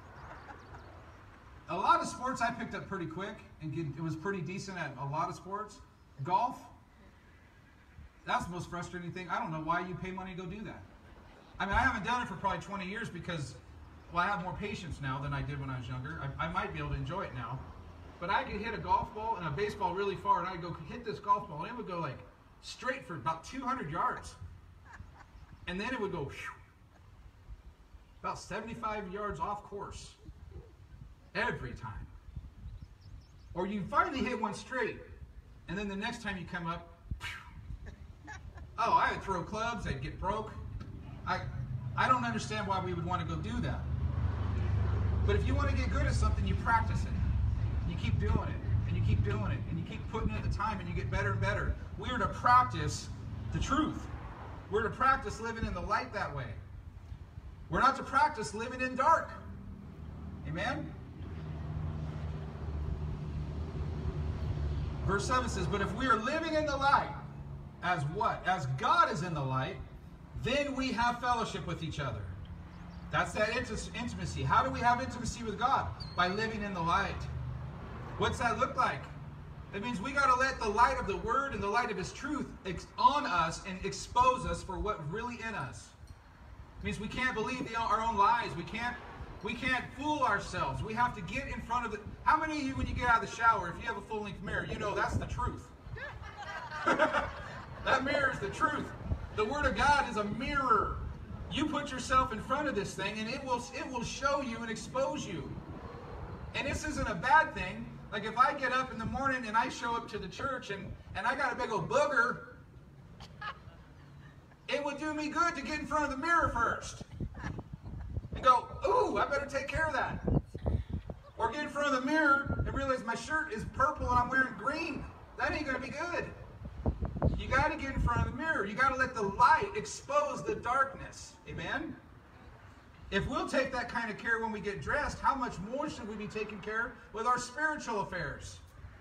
A lot of sports I picked up pretty quick, and get, it was pretty decent at a lot of sports. Golf, that's the most frustrating thing. I don't know why you pay money to go do that. I mean, I haven't done it for probably twenty years because, well, I have more patience now than I did when I was younger. I, I might be able to enjoy it now. But I could hit a golf ball and a baseball really far, and I'd go hit this golf ball, and it would go like straight for about two hundred yards. And then it would go whew, about seventy-five yards off course every time. Or you finally hit one straight, and then the next time you come up, whew, oh, I would throw clubs, they'd get broke. I, I don't understand why we would want to go do that. But if you want to get good at something, you practice it. You keep doing it, and you keep doing it, and you keep putting in the time, and you get better and better. We are to practice the truth. We're to practice living in the light that way. We're not to practice living in dark. Amen? Verse seven says, but if we are living in the light, as what? As God is in the light, then we have fellowship with each other. That's that intimacy. How do we have intimacy with God? By living in the light. What's that look like? It means we got to let the light of the Word and the light of His truth on us and expose us for what's really in us. It means we can't believe the, our own lies. We can't, we can't fool ourselves. We have to get in front of the... How many of you, when you get out of the shower, if you have a full-length mirror, you know that's the truth. That mirror is the truth. The Word of God is a mirror. You put yourself in front of this thing, and it will, it will show you and expose you. And this isn't a bad thing. Like if I get up in the morning and I show up to the church and, and I got a big old booger, it would do me good to get in front of the mirror first. And go, ooh, I better take care of that. Or get in front of the mirror and realize my shirt is purple and I'm wearing green. That ain't going to be good. You got to get in front of the mirror. You got to let the light expose the darkness. Amen? If we'll take that kind of care when we get dressed, how much more should we be taking care with our spiritual affairs?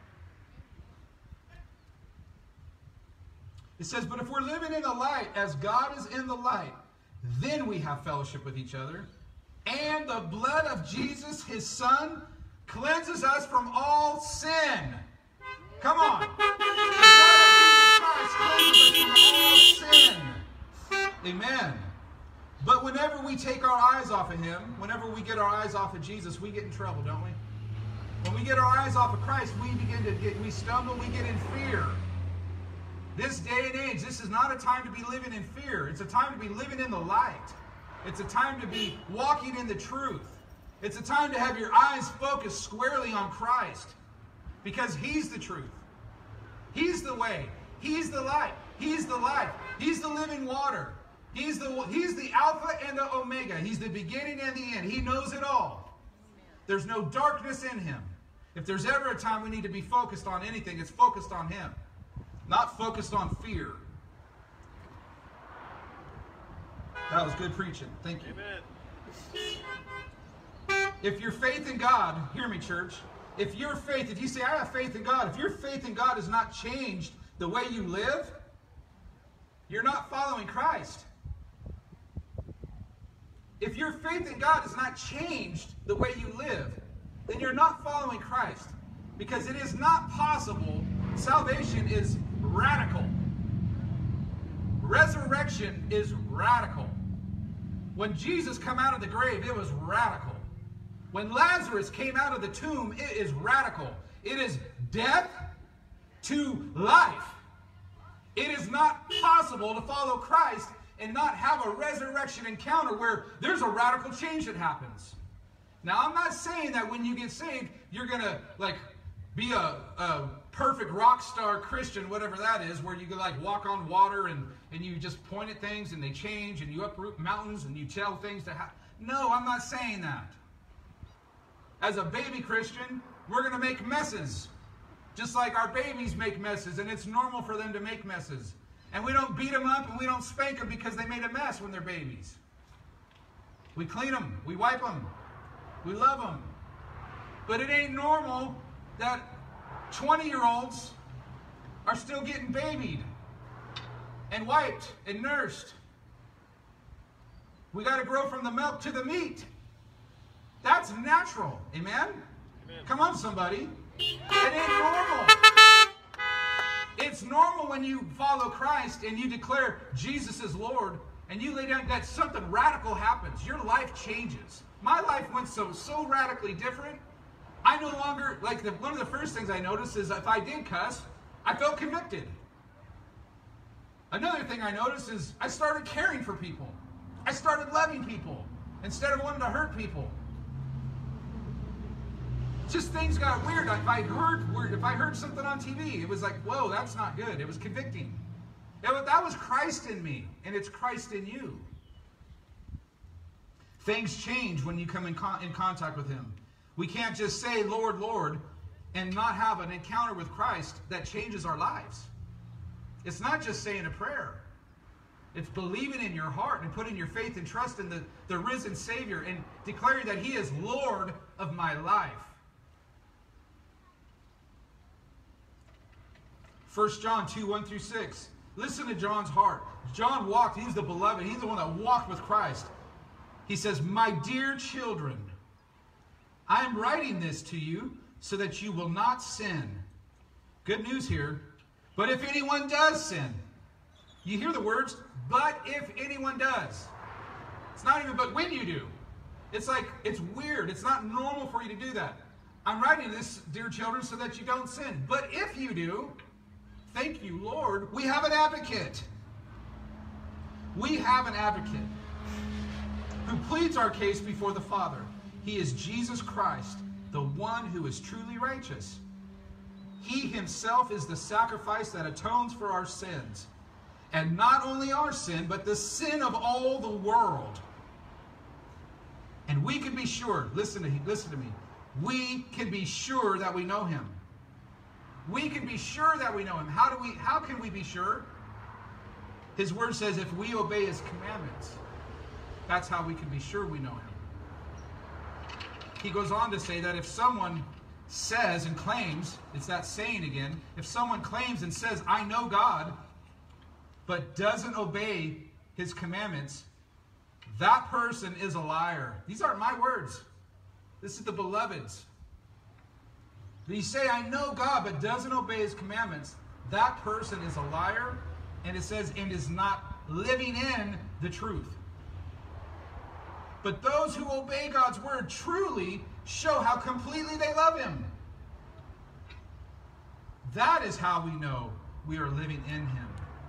It says, but if we're living in the light as God is in the light, then we have fellowship with each other. And the blood of Jesus, His Son, cleanses us from all sin. Come on. The blood of Jesus Christ cleanses us from all sin. Amen. But whenever we take our eyes off of Him, whenever we get our eyes off of Jesus, we get in trouble, don't we? When we get our eyes off of Christ, we begin to get, we stumble, we get in fear. This day and age, this is not a time to be living in fear. It's a time to be living in the light. It's a time to be walking in the truth. It's a time to have your eyes focused squarely on Christ, because He's the truth. He's the way. He's the light. He's the life. He's the living water. He's the, he's the Alpha and the Omega. He's the beginning and the end. He knows it all. There's no darkness in Him. If there's ever a time we need to be focused on anything, it's focused on Him, not focused on fear. That was good preaching. Thank you. Amen. If your faith in God, hear me, church, if your faith, if you say, I have faith in God, if your faith in God has not changed the way you live, you're not following Christ. If your faith in God has not changed the way you live, then you're not following Christ. Because it is not possible. Salvation is radical. Resurrection is radical. When Jesus came out of the grave, it was radical. When Lazarus came out of the tomb, it is radical. It is death to life. It is not possible to follow Christ and not have a resurrection encounter where there's a radical change that happens. Now, I'm not saying that when you get saved, you're going to, like, be a, a perfect rock star Christian, whatever that is, where you can, like, walk on water and, and you just point at things and they change and you uproot mountains and you tell things to happen. No, I'm not saying that. As a baby Christian, we're going to make messes. Just like our babies make messes, and it's normal for them to make messes. And we don't beat them up and we don't spank them because they made a mess when they're babies. We clean them. We wipe them. We love them. But it ain't normal that twenty-year-olds are still getting babied and wiped and nursed. We got to grow from the milk to the meat. That's natural. Amen? Amen. Come on, somebody. It ain't normal. It's normal when you follow Christ and you declare Jesus is Lord and you lay down that something radical happens. Your life changes. My life went so so radically different. I no longer, like the, one of the first things I noticed is if I did cuss, I felt convicted. Another thing I noticed is I started caring for people. I started loving people instead of wanting to hurt people. Just things got weird. If I heard weird, if I heard something on T V, it was like, whoa, that's not good. It was convicting. It was, that was Christ in me, and it's Christ in you. Things change when you come in, con in contact with Him. We can't just say, Lord, Lord, and not have an encounter with Christ that changes our lives. It's not just saying a prayer. It's believing in your heart and putting your faith and trust in the, the risen Savior and declaring that He is Lord of my life. First John two, one through six. Listen to John's heart. John walked, he's the beloved, he's the one that walked with Christ. He says, my dear children, I am writing this to you so that you will not sin. Good news here. But if anyone does sin, you hear the words, but if anyone does. It's not even but when you do. It's like, it's weird. It's not normal for you to do that. I'm writing this, dear children, so that you don't sin. But if you do, thank you, Lord, we have an advocate. We have an advocate who pleads our case before the Father. He is Jesus Christ, the one who is truly righteous. He himself is the sacrifice that atones for our sins. And not only our sin, but the sin of all the world. And we can be sure, listen to, listen to me, we can be sure that we know Him. We can be sure that we know Him. How do we, how can we be sure? His word says if we obey His commandments, that's how we can be sure we know Him. He goes on to say that if someone says and claims, it's that saying again, if someone claims and says, I know God, but doesn't obey His commandments, that person is a liar. These aren't my words. This is the beloved's. You say, I know God, but doesn't obey His commandments, that person is a liar, and it says, and is not living in the truth. But those who obey God's word truly show how completely they love Him. That is how we know we are living in Him.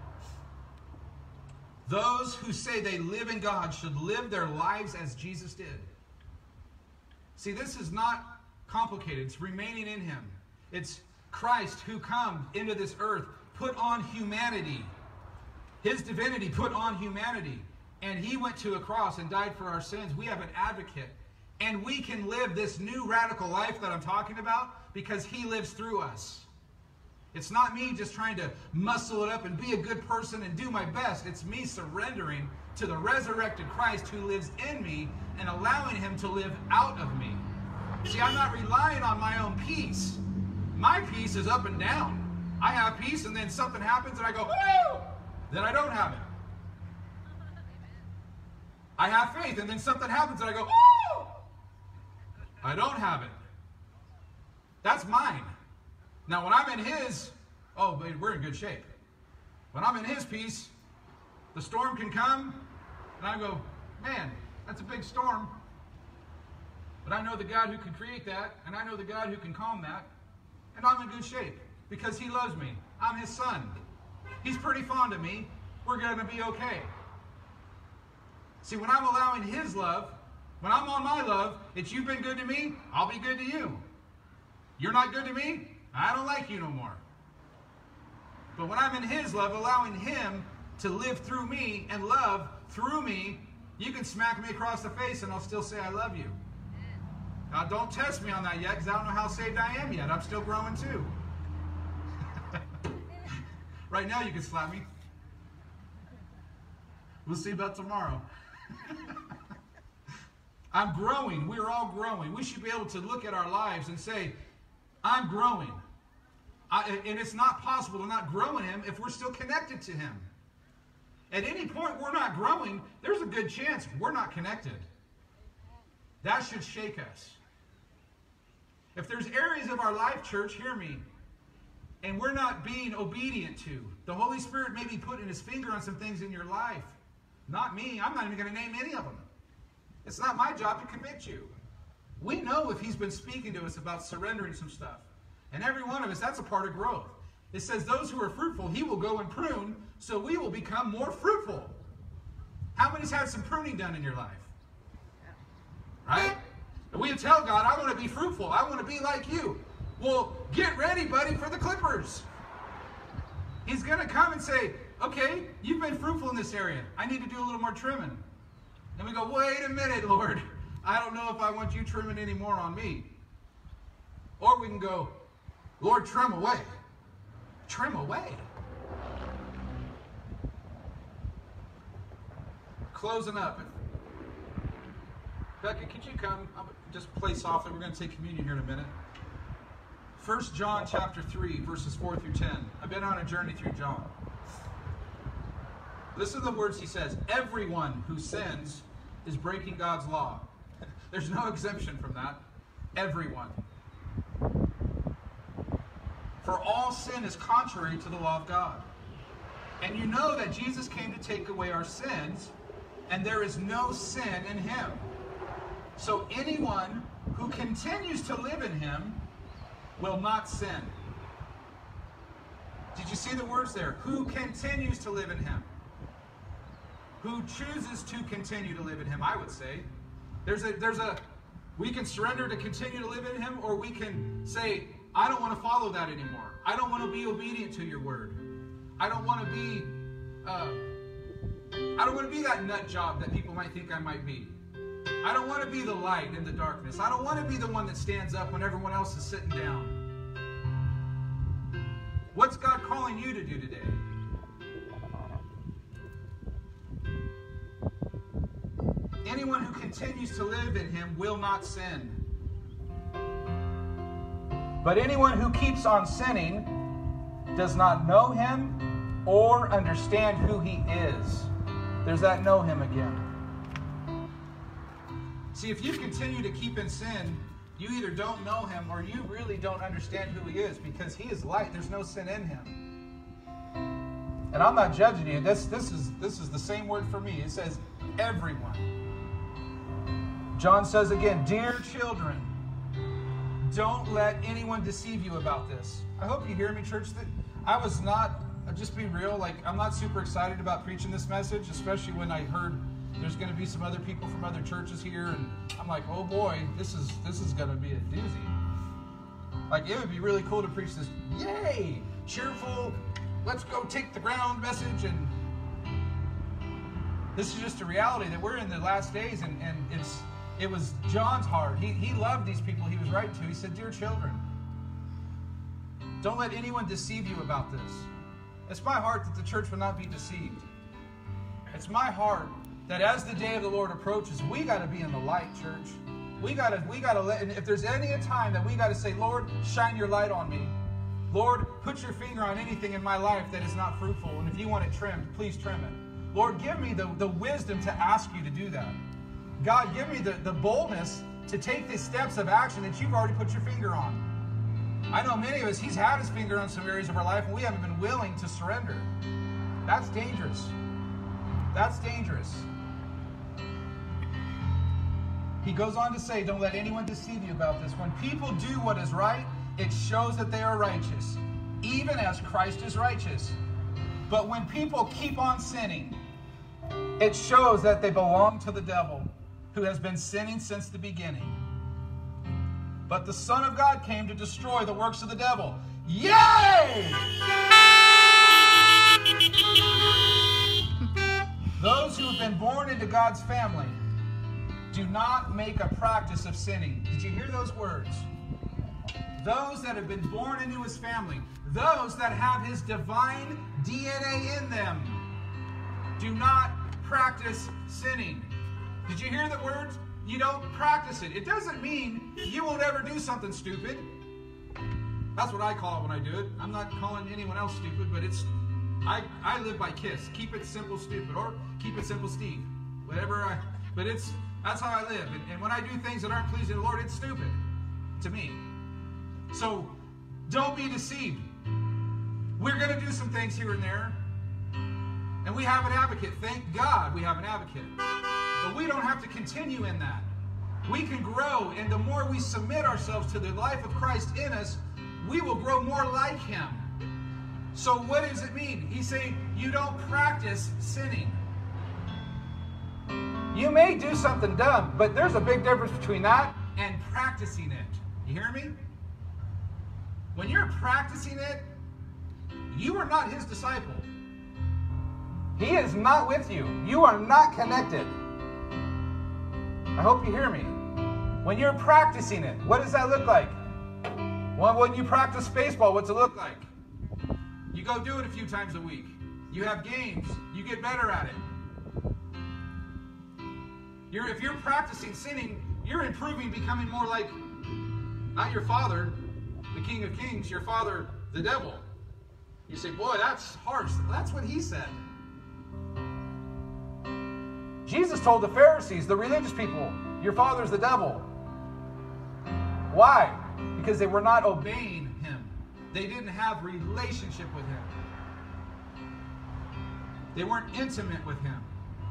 Those who say they live in God should live their lives as Jesus did. See, this is not complicated. It's remaining in Him. It's Christ who come into this earth, put on humanity. His divinity put on humanity. And He went to a cross and died for our sins. We have an advocate. And we can live this new radical life that I'm talking about because He lives through us. It's not me just trying to muscle it up and be a good person and do my best. It's me surrendering to the resurrected Christ who lives in me and allowing Him to live out of me. See, I'm not relying on my own peace. My peace is up and down. I have peace and then something happens and I go, woo! Then I don't have it. I have faith, and then something happens and I go, oh! I don't have it. That's mine. Now, when I'm in his, oh, we're in good shape. When I'm in his peace, the storm can come, and I go, man, that's a big storm. But I know the God who can create that, and I know the God who can calm that, and I'm in good shape because he loves me. I'm his son. He's pretty fond of me. We're going to be okay. See, when I'm allowing his love, when I'm on my love, it's you've been good to me, I'll be good to you. You're not good to me, I don't like you no more. But when I'm in his love, allowing him to live through me and love through me, you can smack me across the face and I'll still say I love you. Now, don't test me on that yet because I don't know how saved I am yet. I'm still growing too. Right now you can slap me. We'll see about tomorrow. I'm growing. We're all growing. We should be able to look at our lives and say, I'm growing. I, and it's not possible to not grow in him if we're still connected to him. At any point we're not growing, there's a good chance we're not connected. That should shake us. If there's areas of our life, church, hear me, and we're not being obedient to, the Holy Spirit may be putting his finger on some things in your life. Not me. I'm not even going to name any of them. It's not my job to convict you. We know if he's been speaking to us about surrendering some stuff. And every one of us, that's a part of growth. It says those who are fruitful, he will go and prune, so we will become more fruitful. How many's had some pruning done in your life? Right? And we tell God, I want to be fruitful. I want to be like you. Well, get ready, buddy, for the clippers. He's going to come and say, okay, you've been fruitful in this area. I need to do a little more trimming. And we go, wait a minute, Lord. I don't know if I want you trimming any more on me. Or we can go, Lord, trim away. Trim away. Closing up. Becca, could you come? I'll just play softly. We're going to take communion here in a minute. First John chapter three, verses four through ten. I've been on a journey through John. Listen to the words he says. Everyone who sins is breaking God's law. There's no exemption from that. Everyone. For all sin is contrary to the law of God. And you know that Jesus came to take away our sins, and there is no sin in him. So anyone who continues to live in him will not sin. Did you see the words there? Who continues to live in him? Who chooses to continue to live in him, I would say. There's a, there's a, we can surrender to continue to live in him, or we can say, I don't want to follow that anymore. I don't want to be obedient to your word. I don't want to be, uh, I don't want to be that nut job that people might think I might be. I don't want to be the light in the darkness. I don't want to be the one that stands up when everyone else is sitting down. What's God calling you to do today? Anyone who continues to live in him will not sin. But anyone who keeps on sinning does not know him or understand who he is. There's that know him again. See, if you continue to keep in sin, you either don't know him or you really don't understand who he is, because he is light. There's no sin in him. And I'm not judging you. This, this, is, this is the same word for me. It says everyone. John says again, dear children, don't let anyone deceive you about this. I hope you hear me, church. That I was not, I'll just be real, like I'm not super excited about preaching this message, especially when I heard there's going to be some other people from other churches here, and I'm like, oh boy, this is this is going to be a doozy. Like, it would be really cool to preach this, yay, cheerful, let's go take the ground message, and this is just a reality that we're in the last days, and, and it's it was John's heart. He, he loved these people he was writing to. He said, dear children, don't let anyone deceive you about this. It's my heart that the church will not be deceived. It's my heart that as the day of the Lord approaches, we got to be in the light, church. We got to, we got to let, and if there's any time that we got to say, Lord, shine your light on me. Lord, put your finger on anything in my life that is not fruitful. And if you want it trimmed, please trim it. Lord, give me the, the wisdom to ask you to do that. God, give me the, the boldness to take the steps of action that you've already put your finger on. I know many of us, he's had his finger on some areas of our life and we haven't been willing to surrender. That's dangerous. That's dangerous. He goes on to say, don't let anyone deceive you about this. When people do what is right, it shows that they are righteous, even as Christ is righteous. But when people keep on sinning, it shows that they belong to the devil, who has been sinning since the beginning. But the Son of God came to destroy the works of the devil. Yay! Those who have been born into God's family do not make a practice of sinning. Did you hear those words? Those that have been born into his family, those that have his divine D N A in them, do not practice sinning. Did you hear the words? You don't practice it. It doesn't mean you won't ever do something stupid. That's what I call it when I do it. I'm not calling anyone else stupid, but it's I, I live by KISS. Keep it simple, stupid, or keep it simple, Steve. Whatever I, but it's that's how I live. And, and when I do things that aren't pleasing to the Lord, it's stupid to me. So don't be deceived. We're going to do some things here and there. And we have an advocate. Thank God we have an advocate. But we don't have to continue in that. We can grow, and the more we submit ourselves to the life of Christ in us, we will grow more like him. So what does it mean? He's saying you don't practice sinning. You may do something dumb, but there's a big difference between that and practicing it. You hear me? When you're practicing it, you are not his disciple. He is not with you. You are not connected. I hope you hear me. When you're practicing it, what does that look like? Well, when you practice baseball, what's it look like? You go do it a few times a week. You have games. You get better at it. You're, if you're practicing sinning, you're improving, becoming more like, not your father, the King of Kings, your father, the devil. You say, boy, that's harsh. That's what he said. Jesus told the Pharisees, the religious people, your father's the devil. Why? Because they were not obeying him. They didn't have relationship with him. They weren't intimate with him.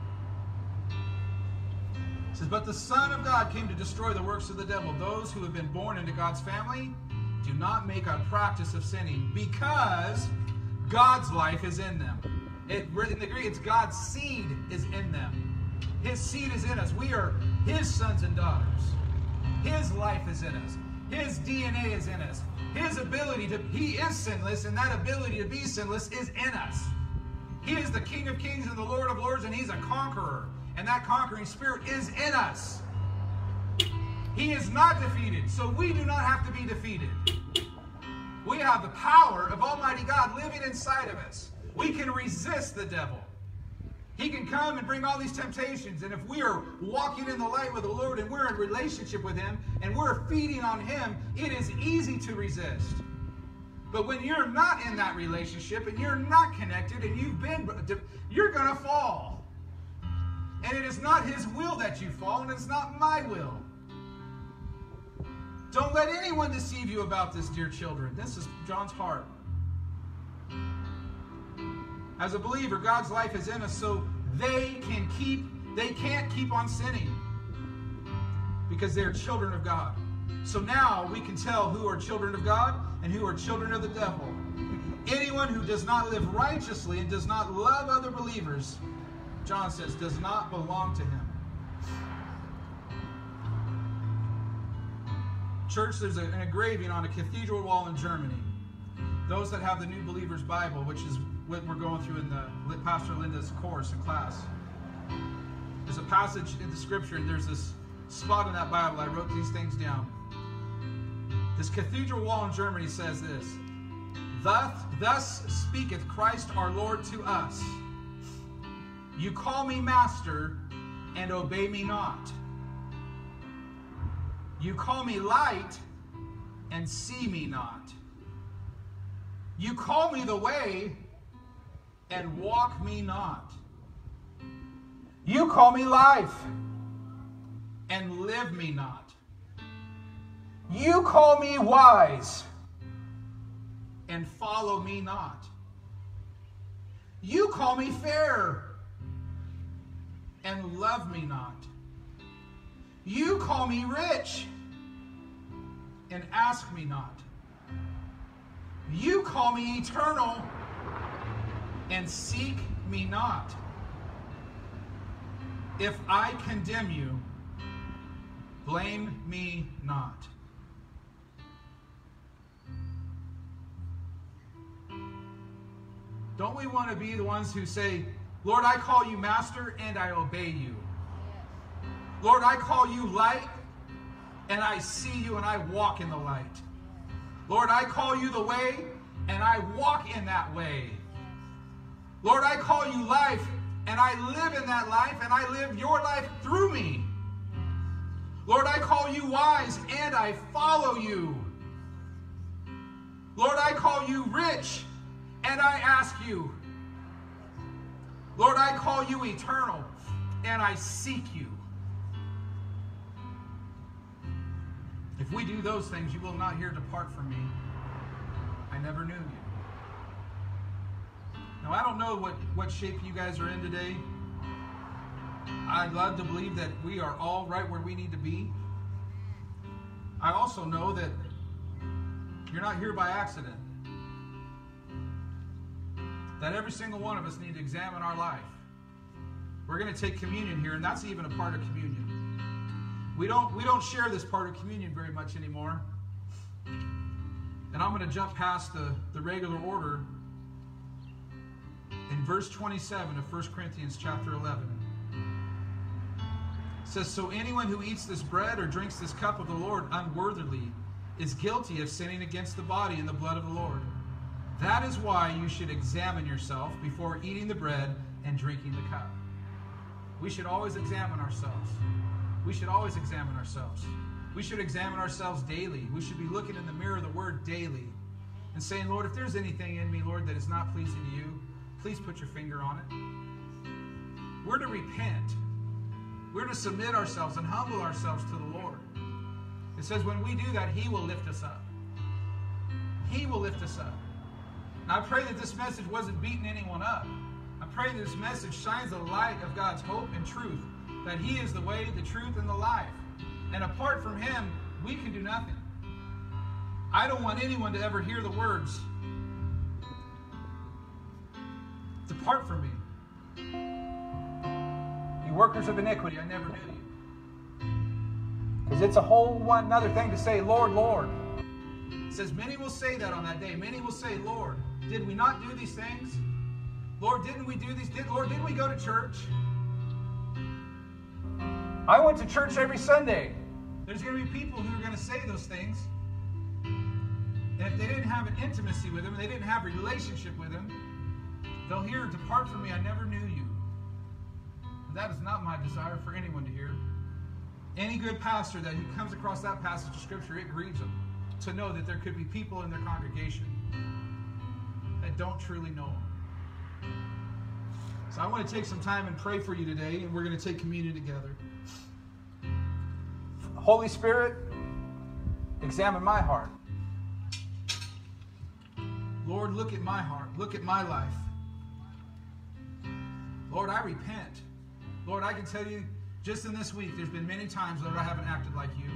It says, but the Son of God came to destroy the works of the devil. Those who have been born into God's family do not make a practice of sinning because God's life is in them. It, in the Greek, it's God's seed is in them. His seed is in us. We are his sons and daughters. His life is in us. His D N A is in us. His ability to, he is sinless, and that ability to be sinless is in us. He is the King of Kings and the Lord of Lords, and he's a conqueror. And that conquering spirit is in us. He is not defeated, so we do not have to be defeated. We have the power of Almighty God living inside of us. We can resist the devil. He can come and bring all these temptations, and if we are walking in the light with the Lord and we're in relationship with him and we're feeding on him, it is easy to resist. But when you're not in that relationship and you're not connected and you've been, you're going to fall. And it is not his will that you fall, and it's not my will. Don't let anyone deceive you about this, dear children. This is John's heart. As a believer, God's life is in us, so they can keep, they can't keep on sinning because they're children of God. So now we can tell who are children of God and who are children of the devil. Anyone who does not live righteously and does not love other believers, John says, does not belong to him. Church, there's a, an engraving on a cathedral wall in Germany. Those that have the New Believer's Bible, which is what we're going through in the Pastor Linda's course and class. There's a passage in the scripture, and there's this spot in that Bible. I wrote these things down. This cathedral wall in Germany says this: Thus, thus speaketh Christ our Lord to us. You call me master and obey me not. You call me light and see me not. You call me the way and walk me not. You call me life, and live me not. You call me wise, and follow me not. You call me fair, and love me not. You call me rich, and ask me not. You call me eternal, and seek me not. If I condemn you, blame me not. Don't we want to be the ones who say, Lord, I call you master and I obey you. Lord, I call you light and I see you and I walk in the light. Lord, I call you the way and I walk in that way. Lord, I call you life and I live in that life and I live your life through me. Lord, I call you wise and I follow you. Lord, I call you rich and I ask you. Lord, I call you eternal and I seek you. If we do those things, you will not hear depart from me. I never knew you. Now, I don't know what, what shape you guys are in today. I'd love to believe that we are all right where we need to be. I also know that you're not here by accident. That every single one of us need to examine our life. We're going to take communion here, and that's even a part of communion. We don't, we don't share this part of communion very much anymore. And I'm going to jump past the, the regular order in verse twenty-seven of First Corinthians chapter eleven. It says, so anyone who eats this bread or drinks this cup of the Lord unworthily is guilty of sinning against the body and the blood of the Lord. That is why you should examine yourself before eating the bread and drinking the cup. We should always examine ourselves. We should always examine ourselves. We should examine ourselves daily. We should be looking in the mirror of the Word daily and saying, Lord, if there's anything in me, Lord, that is not pleasing to you, please put your finger on it. We're to repent. We're to submit ourselves and humble ourselves to the Lord. It says when we do that, He will lift us up. He will lift us up. And I pray that this message wasn't beating anyone up. I pray that this message shines the light of God's hope and truth, that He is the way, the truth, and the life. And apart from Him, we can do nothing. I don't want anyone to ever hear the words, depart from me, you workers of iniquity, I never knew you. Because it's a whole one another thing to say, Lord, Lord. It says many will say that on that day. Many will say, Lord, did we not do these things? Lord, didn't we do these? Did, Lord, didn't we go to church? I went to church every Sunday. There's going to be people who are going to say those things. And if they didn't have an intimacy with Him, and they didn't have a relationship with Him, they'll hear, depart from me, I never knew you. And that is not my desire for anyone to hear. Any good pastor that who comes across that passage of Scripture, it grieves them to know that there could be people in their congregation that don't truly know Him. So I want to take some time and pray for you today, and we're going to take communion together. Holy Spirit, examine my heart. Lord, look at my heart. Look at my life. Lord, I repent. Lord, I can tell you, just in this week, there's been many times, Lord, I haven't acted like you.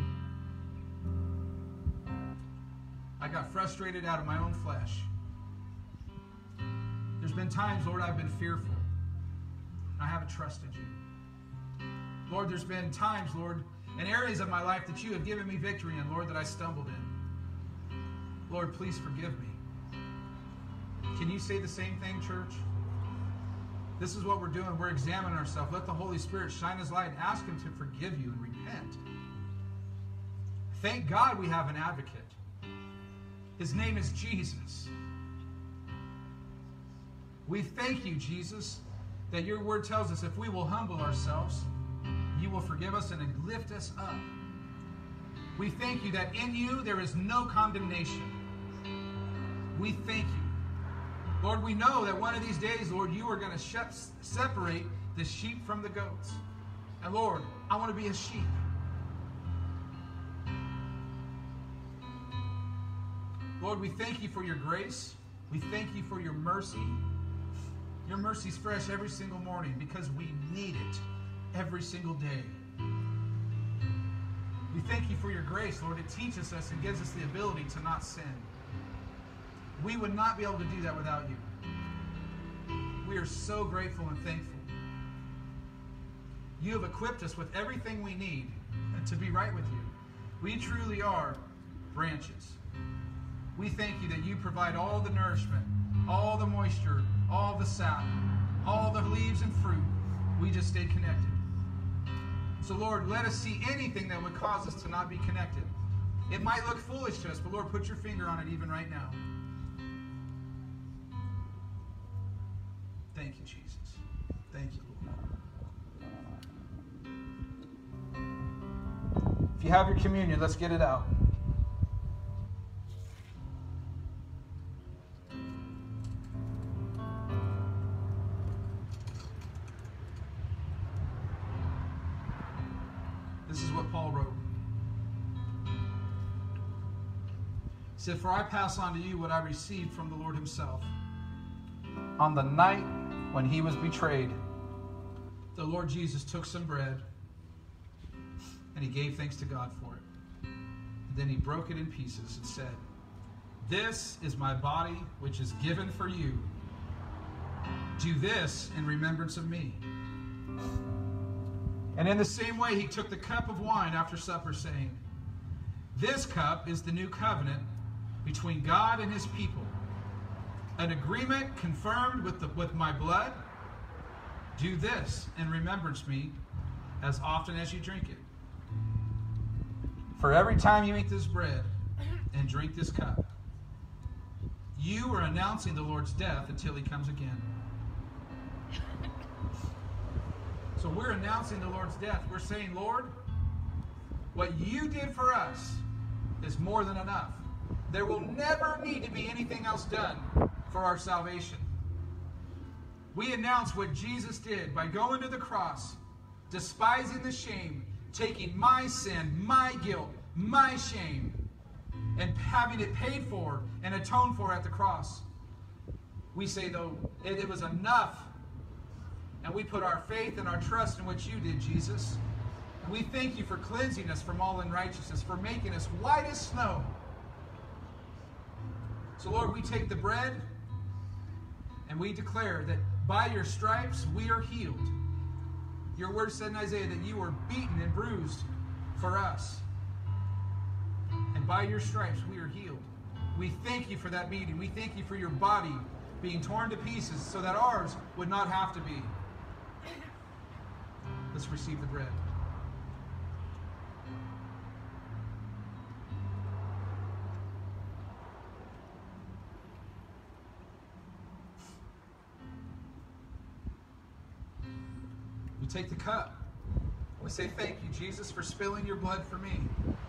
I got frustrated out of my own flesh. There's been times, Lord, I've been fearful. I haven't trusted you. Lord, there's been times, Lord, in areas of my life that you have given me victory in, Lord, that I stumbled in. Lord, please forgive me. Can you say the same thing, church? This is what we're doing. We're examining ourselves. Let the Holy Spirit shine His light and ask Him to forgive you and repent. Thank God we have an advocate. His name is Jesus. We thank you, Jesus, that your word tells us if we will humble ourselves, you will forgive us and lift us up. We thank you that in you there is no condemnation. We thank you. Lord, we know that one of these days, Lord, you are going to separate the sheep from the goats. And Lord, I want to be a sheep. Lord, we thank you for your grace. We thank you for your mercy. Your mercy is fresh every single morning because we need it every single day. We thank you for your grace, Lord. It teaches us and gives us the ability to not sin. We would not be able to do that without you. We are so grateful and thankful. You have equipped us with everything we need to be right with you. We truly are branches. We thank you that you provide all the nourishment, all the moisture, all the sap, all the leaves and fruit. We just stay connected. So Lord, let us see anything that would cause us to not be connected. It might look foolish to us, but Lord, put your finger on it even right now. Thank you, Jesus. Thank you, Lord. If you have your communion, let's get it out. This is what Paul wrote. He said, "For I pass on to you what I received from the Lord himself. On the night when he was betrayed, the Lord Jesus took some bread and he gave thanks to God for it. And then he broke it in pieces and said, 'This is my body, which is given for you. Do this in remembrance of me.' And in the same way, he took the cup of wine after supper, saying, 'This cup is the new covenant between God and his people, an agreement confirmed with, the, with my blood. Do this in remembrance of me as often as you drink it. For every time you eat this bread and drink this cup, you are announcing the Lord's death until he comes again.'" So we're announcing the Lord's death. We're saying, Lord, what you did for us is more than enough. There will never need to be anything else done for our salvation. We announce what Jesus did by going to the cross, despising the shame, taking my sin, my guilt, my shame, and having it paid for and atoned for at the cross. We say, though, it, it was enough. And we put our faith and our trust in what you did, Jesus. And we thank you for cleansing us from all unrighteousness, for making us white as snow. So, Lord, we take the bread and we declare that by your stripes we are healed. Your word said in Isaiah that you were beaten and bruised for us. And by your stripes we are healed. We thank you for that beating. We thank you for your body being torn to pieces so that ours would not have to be. Let's receive the bread. We take the cup. We say, thank you, Jesus, for spilling your blood for me.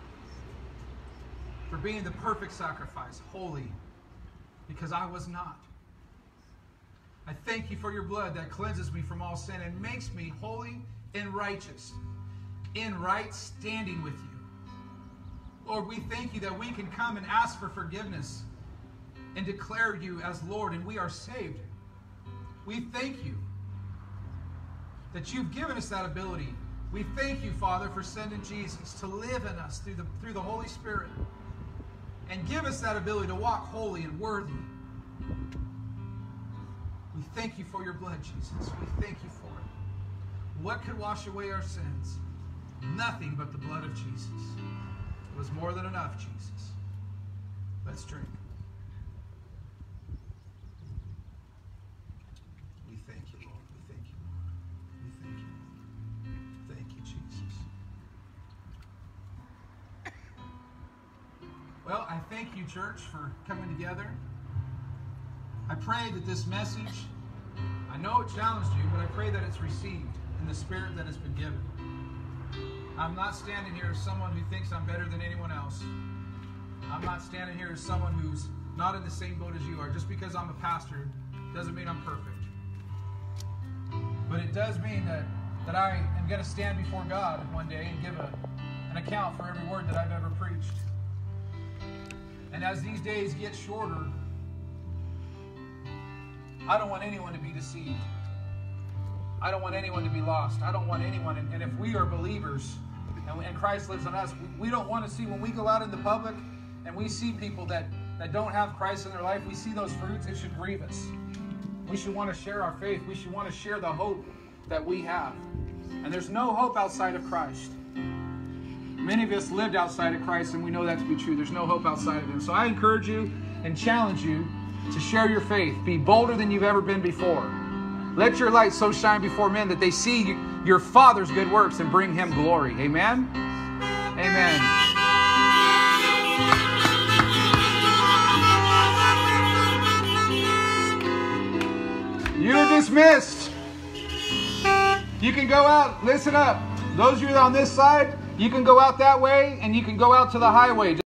For being the perfect sacrifice, holy, because I was not. I thank you for your blood that cleanses me from all sin and makes me holy and righteous, in right standing with you. Lord, we thank you that we can come and ask for forgiveness and declare you as Lord, and we are saved. We thank you that you've given us that ability. We thank you, Father, for sending Jesus to live in us through the, through the Holy Spirit and give us that ability to walk holy and worthy. We thank you for your blood, Jesus. We thank you for it. What could wash away our sins? Nothing but the blood of Jesus. It was more than enough, Jesus. Let's drink. We thank you, Lord. We thank you, Lord. We thank you. Thank you, Jesus. Well, I thank you, church, for coming together. I pray that this message, I know it challenged you, but I pray that it's received in the spirit that has been given. I'm not standing here as someone who thinks I'm better than anyone else. I'm not standing here as someone who's not in the same boat as you are. Just because I'm a pastor doesn't mean I'm perfect. but it does mean that, that I am going to stand before God one day and give a, an account for every word that I've ever preached. And as these days get shorter, I don't want anyone to be deceived. I don't want anyone to be lost. I don't want anyone, and, and if we are believers and, and Christ lives in us, we, we don't want to see, when we go out in the public and we see people that, that don't have Christ in their life, we see those fruits, it should grieve us. We should want to share our faith. We should want to share the hope that we have. And there's no hope outside of Christ. Many of us lived outside of Christ, and we know that to be true. There's no hope outside of Him. So I encourage you and challenge you to share your faith. Be bolder than you've ever been before. Let your light so shine before men that they see your Father's good works and bring Him glory. Amen? Amen. You're dismissed. You can go out. Listen up. Those of you on this side, you can go out that way, and you can go out to the highway.